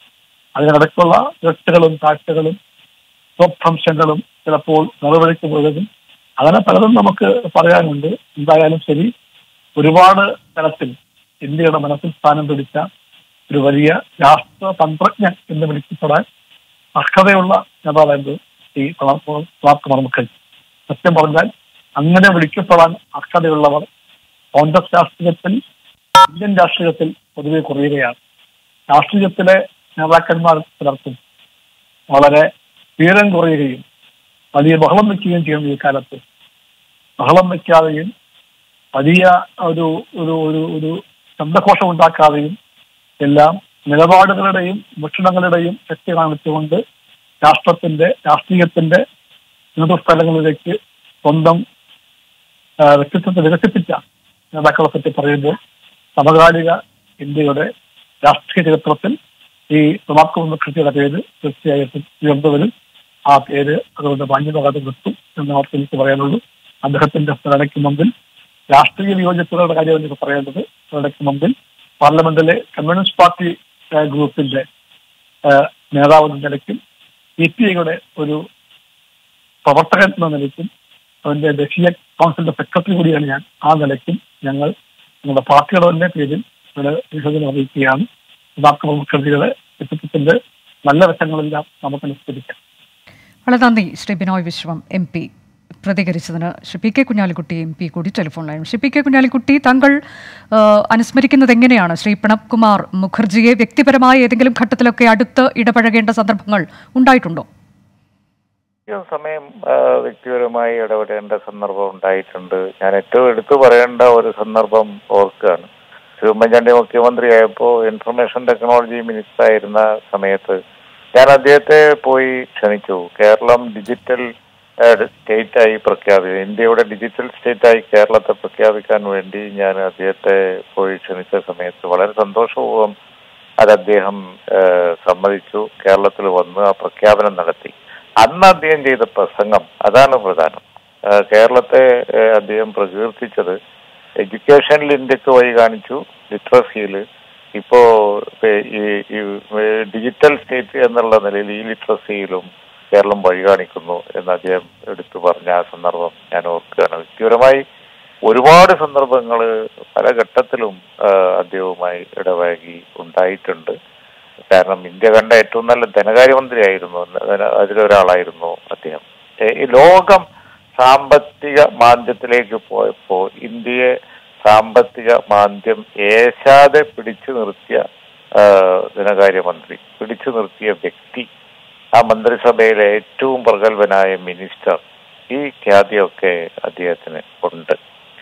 C: അതിനിടയ്ക്കുള്ള തെറ്റുകളും താഴ്ചകളും സ്വഭ്രംശങ്ങളും ചിലപ്പോൾ നിറവഴിക്ക് പോയതും അങ്ങനെ പലതും നമുക്ക് പറയാനുണ്ട്. എന്തായാലും ശരി, ഒരുപാട് തലത്തിൽ ഇന്ത്യയുടെ മനസ്സിൽ സ്ഥാനം പിടിച്ച ഒരു വലിയ രാഷ്ട്രതന്ത്രജ്ഞൻ എന്ന് വിളിക്കപ്പെടാൻ അർഹതയുള്ള നേതാവായിരുന്നു ഈ പ്രണബ് കുമാർ മുഖർജി. സത്യം പറഞ്ഞാൽ അങ്ങനെ വിളിക്കപ്പെടാൻ അർഹതയുള്ളവർ കോൺഗ്രസ് രാഷ്ട്രീയത്തിൽ, ഇന്ത്യൻ രാഷ്ട്രീയത്തിൽ പൊതുവെ കുറയുകയാണ്. രാഷ്ട്രീയത്തിലെ നേതാക്കന്മാർ ചിലർക്കും വളരെ വീരം കുറയുകയും വലിയ ബഹളം വയ്ക്കുകയും ചെയ്യുന്ന ഈ കാലത്ത് ബഹളം വയ്ക്കാതെയും വലിയ ഒരു ഒരു ഒരു ഒരു ശബ്ദഘോഷം ഉണ്ടാക്കാതെയും എല്ലാം നിലപാടുകളുടെയും വീക്ഷണങ്ങളുടെയും ശക്തി കാണിച്ചുകൊണ്ട് രാഷ്ട്രത്തിന്റെ രാഷ്ട്രീയത്തിന്റെ നേതൃസ്ഥലങ്ങളിലേക്ക് സ്വന്തം വ്യക്തിത്വത്തെ വികസിപ്പിച്ച നേതാക്കളെ പറ്റി പറയുമ്പോൾ സമകാലിക ഇന്ത്യയുടെ രാഷ്ട്രീയ ചരിത്രത്തിൽ ഈ പ്രണബ് കുമാർ മുഖർജിയുടെ പേര് തീർച്ചയായിട്ടും ഉയർന്നു വരും. ആ പേര് അതുകൊണ്ട് മാന്യമാകാതെ നിർത്തും എന്ന് അവർക്ക് എനിക്ക് പറയാനുള്ളൂ. അദ്ദേഹത്തിന്റെ സ്മരണയ്ക്ക് മുമ്പിൽ രാഷ്ട്രീയ വിയോജിപ്പുകളുടെ കാര്യം എനിക്ക് പറയേണ്ടത്, സ്മരണയ്ക്ക് മുമ്പിൽ പാർലമെന്റിലെ കമ്മ്യൂണിസ്റ്റ് പാർട്ടി ഗ്രൂപ്പിന്റെ നേതാവ് എന്ന നിലയ്ക്കും സി പി ഐയുടെ ഒരു പ്രവർത്തകൻ എന്ന നിലയ്ക്കും അതിന്റെ ദേശീയ കൗൺസിലിന്റെ സെക്രട്ടറി കൂടിയാണ് ഞാൻ. ആ നിലയ്ക്കും ഞങ്ങൾ ഞങ്ങളുടെ പാർട്ടിയുടെ തന്നെ പേരിൽ ഇവിടെ വിശദീകരണം അറിയിക്കുകയാണ്. പ്രണബ് കുമാർ മുഖർജിയുടെ വ്യക്തിത്വത്തിന്റെ നല്ല വശങ്ങളെല്ലാം നമുക്ക് അനുസ്മരിക്കാം.
A: വളരെ നന്ദി ശ്രീ ബിനോയ് വിശ്വം എം പി പ്രതികരിച്ചതിന്. Shri P K Kunhalikutty M P കൂടി ടെലിഫോണിലായിരുന്നു. ശ്രീ പി കെ കുഞ്ഞാലിക്കുട്ടി, താങ്കൾ അനുസ്മരിക്കുന്നത് എങ്ങനെയാണ് ശ്രീ പ്രണബ് കുമാർ മുഖർജിയെ? വ്യക്തിപരമായ ഏതെങ്കിലും ഘട്ടത്തിലൊക്കെ അടുത്ത് ഇടപഴകേണ്ട സന്ദർഭങ്ങൾ ഉണ്ടായിട്ടുണ്ടോ?
E: സമയം വ്യക്തിപരമായി ഇടപെടേണ്ട സന്ദർഭം ഉണ്ടായിട്ടുണ്ട്. ഞാൻ ഏറ്റവും എടുത്തു പറയേണ്ട ഒരു സന്ദർഭം ഓർക്കുകയാണ്. ശ്രീ ഉമ്മൻചാണ്ടി മുഖ്യമന്ത്രിയായപ്പോൾ ഇൻഫർമേഷൻ ടെക്നോളജി മിനിസ്റ്റർ ആയിരുന്ന സമയത്ത് ഞാൻ അദ്ദേഹത്തെ പോയി ക്ഷണിച്ചു. കേരളം ഡിജിറ്റൽ സ്റ്റേറ്റായി പ്രഖ്യാപിച്ചു, ഇന്ത്യയുടെ ഡിജിറ്റൽ സ്റ്റേറ്റായി കേരളത്തെ പ്രഖ്യാപിക്കാൻ വേണ്ടി ഞാൻ അദ്ദേഹത്തെ പോയി ക്ഷണിച്ച സമയത്ത് വളരെ സന്തോഷപൂർവ്വം അത് അദ്ദേഹം സമ്മതിച്ചു. കേരളത്തിൽ വന്ന് ആ പ്രഖ്യാപനം നടത്തി. അന്ന് അദ്ദേഹം ചെയ്ത പ്രസംഗം അതാണ് പ്രധാനം. കേരളത്തെ അദ്ദേഹം പ്രകീർത്തിച്ചത് എഡ്യൂക്കേഷനിൽ ഇന്ത്യക്ക് വഴി കാണിച്ചു, ലിറ്ററസിയിൽ ഇപ്പോ ഈ ഡിജിറ്റൽ സ്റ്റേറ്റ് എന്നുള്ള നിലയിൽ ഈ ലിറ്ററസിയിലും കേരളം വഴി കാണിക്കുന്നു എന്ന് അദ്ദേഹം എടുത്തു പറഞ്ഞ ആ സന്ദർഭം ഞാൻ ഓർക്കുകയാണ്. വ്യക്തിപരമായി ഒരുപാട് സന്ദർഭങ്ങൾ പല ഘട്ടത്തിലും അദ്ദേഹവുമായി ഇടപഴകി ഉണ്ടായിട്ടുണ്ട്. കാരണം ഇന്ത്യ കണ്ട ഏറ്റവും നല്ല ധനകാര്യമന്ത്രിയായിരുന്നു, അതിലൊരാളായിരുന്നു അദ്ദേഹം. ഈ ലോകം സാമ്പത്തിക മാന്ദ്യത്തിലേക്ക് പോയപ്പോൾ ഇന്ത്യയെ സാമ്പത്തിക മാന്ദ്യം ഏശാതെ പിടിച്ചു നിർത്തിയ ധനകാര്യമന്ത്രി, പിടിച്ചു നിർത്തിയ വ്യക്തി, ആ മന്ത്രിസഭയിലെ ഏറ്റവും പ്രഗത്ഭനായ മിനിസ്റ്റർ, ഈ ഖ്യാതിയൊക്കെ അദ്ദേഹത്തിന് ഉണ്ട്.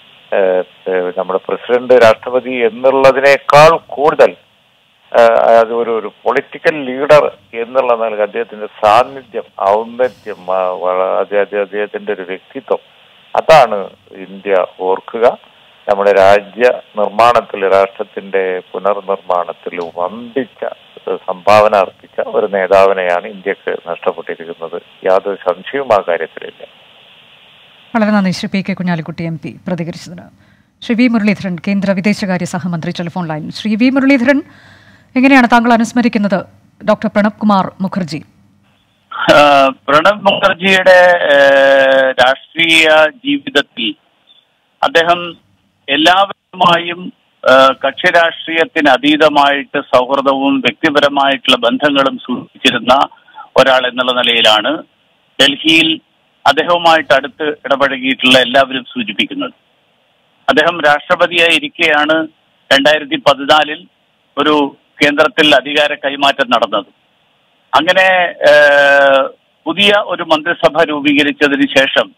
E: നമ്മുടെ പ്രസിഡന്റ്, രാഷ്ട്രപതി എന്നുള്ളതിനേക്കാൾ കൂടുതൽ അത് ഒരു ഒരു പൊളിറ്റിക്കൽ ലീഡർ എന്നുള്ള നിലക്ക് അദ്ദേഹത്തിന്റെ സാന്നിധ്യം, ഔന്നത്യം, അദ്ദേഹത്തിന്റെ ഒരു വ്യക്തിത്വം, അതാണ് ഇന്ത്യ ഓർക്കുക. നമ്മുടെ രാജ്യ നിർമ്മാണത്തിൽ, രാഷ്ട്രത്തിന്റെ പുനർനിർമ്മാണത്തിൽ വമ്പിച്ച സംഭാവന അർപ്പിച്ച ഒരു നേതാവിനെയാണ് ഇന്ത്യക്ക് നഷ്ടപ്പെട്ടിരിക്കുന്നത്. യാതൊരു സംശയവും ആ കാര്യത്തിലില്ല.
A: വളരെ നന്ദി Shri P K Kunhalikutty M P പ്രതികരിച്ചതിന്. ശ്രീ വി മുരളീധരൻ, കേന്ദ്ര വിദേശകാര്യ സഹമന്ത്രി, telephone line. Shri V Muraleedharan, എങ്ങനെയാണ് താങ്കൾ അനുസ്മരിക്കുന്നത് ഡോക്ടർ പ്രണബ് കുമാർ മുഖർജി?
F: പ്രണബ് മുഖർജിയുടെ രാഷ്ട്രീയ ജീവിതത്തിൽ അദ്ദേഹം എല്ലാവരുമായും കക്ഷി രാഷ്ട്രീയത്തിന് അതീതമായിട്ട് സൗഹൃദവും വ്യക്തിപരമായിട്ടുള്ള ബന്ധങ്ങളും സൂക്ഷിച്ചിരുന്ന ഒരാൾ എന്നുള്ള നിലയിലാണ് ഡൽഹിയിൽ അദ്ദേഹവുമായിട്ട് അടുത്ത് ഇടപഴകിയിട്ടുള്ള എല്ലാവരും സൂചിപ്പിക്കുന്നത്. അദ്ദേഹം രാഷ്ട്രപതിയായി ഇരിക്കെയാണ് രണ്ടായിരത്തി പതിനാലിൽ ഒരു കേന്ദ്രത്തിൽ അധികാര കൈമാറ്റം നടന്നത്. അങ്ങനെ പുതിയ ഒരു മന്ത്രിസഭ രൂപീകരിച്ചതിന് ശേഷം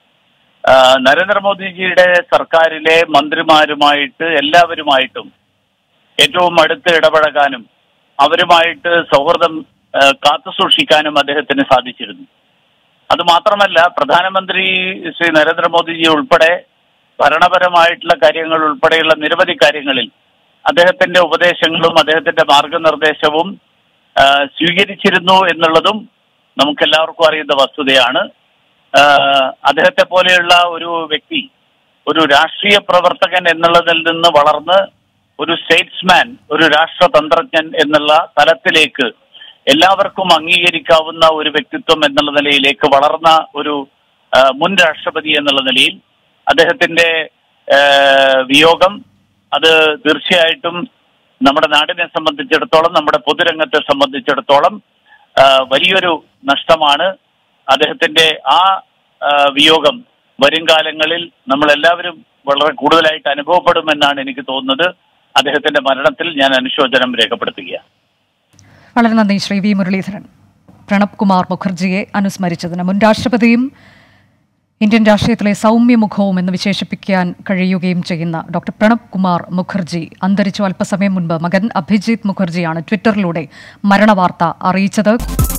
F: നരേന്ദ്രമോദിജിയുടെ സർക്കാരിലെ മന്ത്രിമാരുമായിട്ട് എല്ലാവരുമായിട്ടും ഏറ്റവും അടുത്ത് ഇടപഴകാനും അവരുമായിട്ട് സൗഹൃദം കാത്തുസൂക്ഷിക്കാനും അദ്ദേഹത്തിന് സാധിച്ചിരുന്നു. അതുമാത്രമല്ല, പ്രധാനമന്ത്രി ശ്രീ നരേന്ദ്രമോദിജി ഉൾപ്പെടെ ഭരണപരമായിട്ടുള്ള കാര്യങ്ങൾ ഉൾപ്പെടെയുള്ള നിരവധി കാര്യങ്ങളിൽ അദ്ദേഹത്തിന്റെ ഉപദേശങ്ങളും അദ്ദേഹത്തിന്റെ മാർഗനിർദ്ദേശവും സ്വീകരിച്ചിരുന്നു എന്നുള്ളതും നമുക്കെല്ലാവർക്കും അറിയുന്ന വസ്തുതയാണ്. അദ്ദേഹത്തെ പോലെയുള്ള ഒരു വ്യക്തി ഒരു രാഷ്ട്രീയ പ്രവർത്തകൻ എന്നുള്ളതിൽ നിന്ന് വളർന്ന് ഒരു സ്റ്റേറ്റ്സ്മാൻ, ഒരു രാഷ്ട്രതന്ത്രജ്ഞൻ എന്നുള്ള തലത്തിലേക്ക് എല്ലാവർക്കും അംഗീകരിക്കാവുന്ന ഒരു വ്യക്തിത്വം എന്നുള്ള നിലയിലേക്ക് വളർന്ന ഒരു മുൻ രാഷ്ട്രപതി എന്നുള്ള നിലയിൽ അദ്ദേഹത്തിന്റെ വിയോഗം അത് തീർച്ചയായിട്ടും നമ്മുടെ നാടിനെ സംബന്ധിച്ചിടത്തോളം, നമ്മുടെ പൊതുരംഗത്തെ സംബന്ധിച്ചിടത്തോളം വലിയൊരു നഷ്ടമാണ്. അദ്ദേഹത്തിന്റെ ആ വിയോഗം വരും കാലങ്ങളിൽ നമ്മളെല്ലാവരും വളരെ കൂടുതലായിട്ട് അനുഭവപ്പെടുമെന്നാണ് എനിക്ക് തോന്നുന്നത്. അദ്ദേഹത്തിന്റെ മരണത്തിൽ ഞാൻ അനുശോചനം രേഖപ്പെടുത്തുകയാണ്.
A: വളരെ നന്ദി ശ്രീ വി മുരളീധരൻ. പ്രണബ് കുമാർ മുഖർജിയെ അനുസ്മരിച്ചതിന് മുൻ രാഷ്ട്രപതിയും ഇന്ത്യൻ രാഷ്ട്രീയത്തിലെ സൗമ്യമുഖവും എന്ന് വിശേഷിപ്പിക്കാൻ കഴിയുകയും ചെയ്യുന്ന ഡോക്ടർ പ്രണബ് കുമാർ മുഖർജി അന്തരിച്ചു. അല്പസമയം മുൻപ് മകൻ അഭിജിത്ത് മുഖർജിയാണ് ട്വിറ്ററിലൂടെ മരണവാർത്ത അറിയിച്ചത്.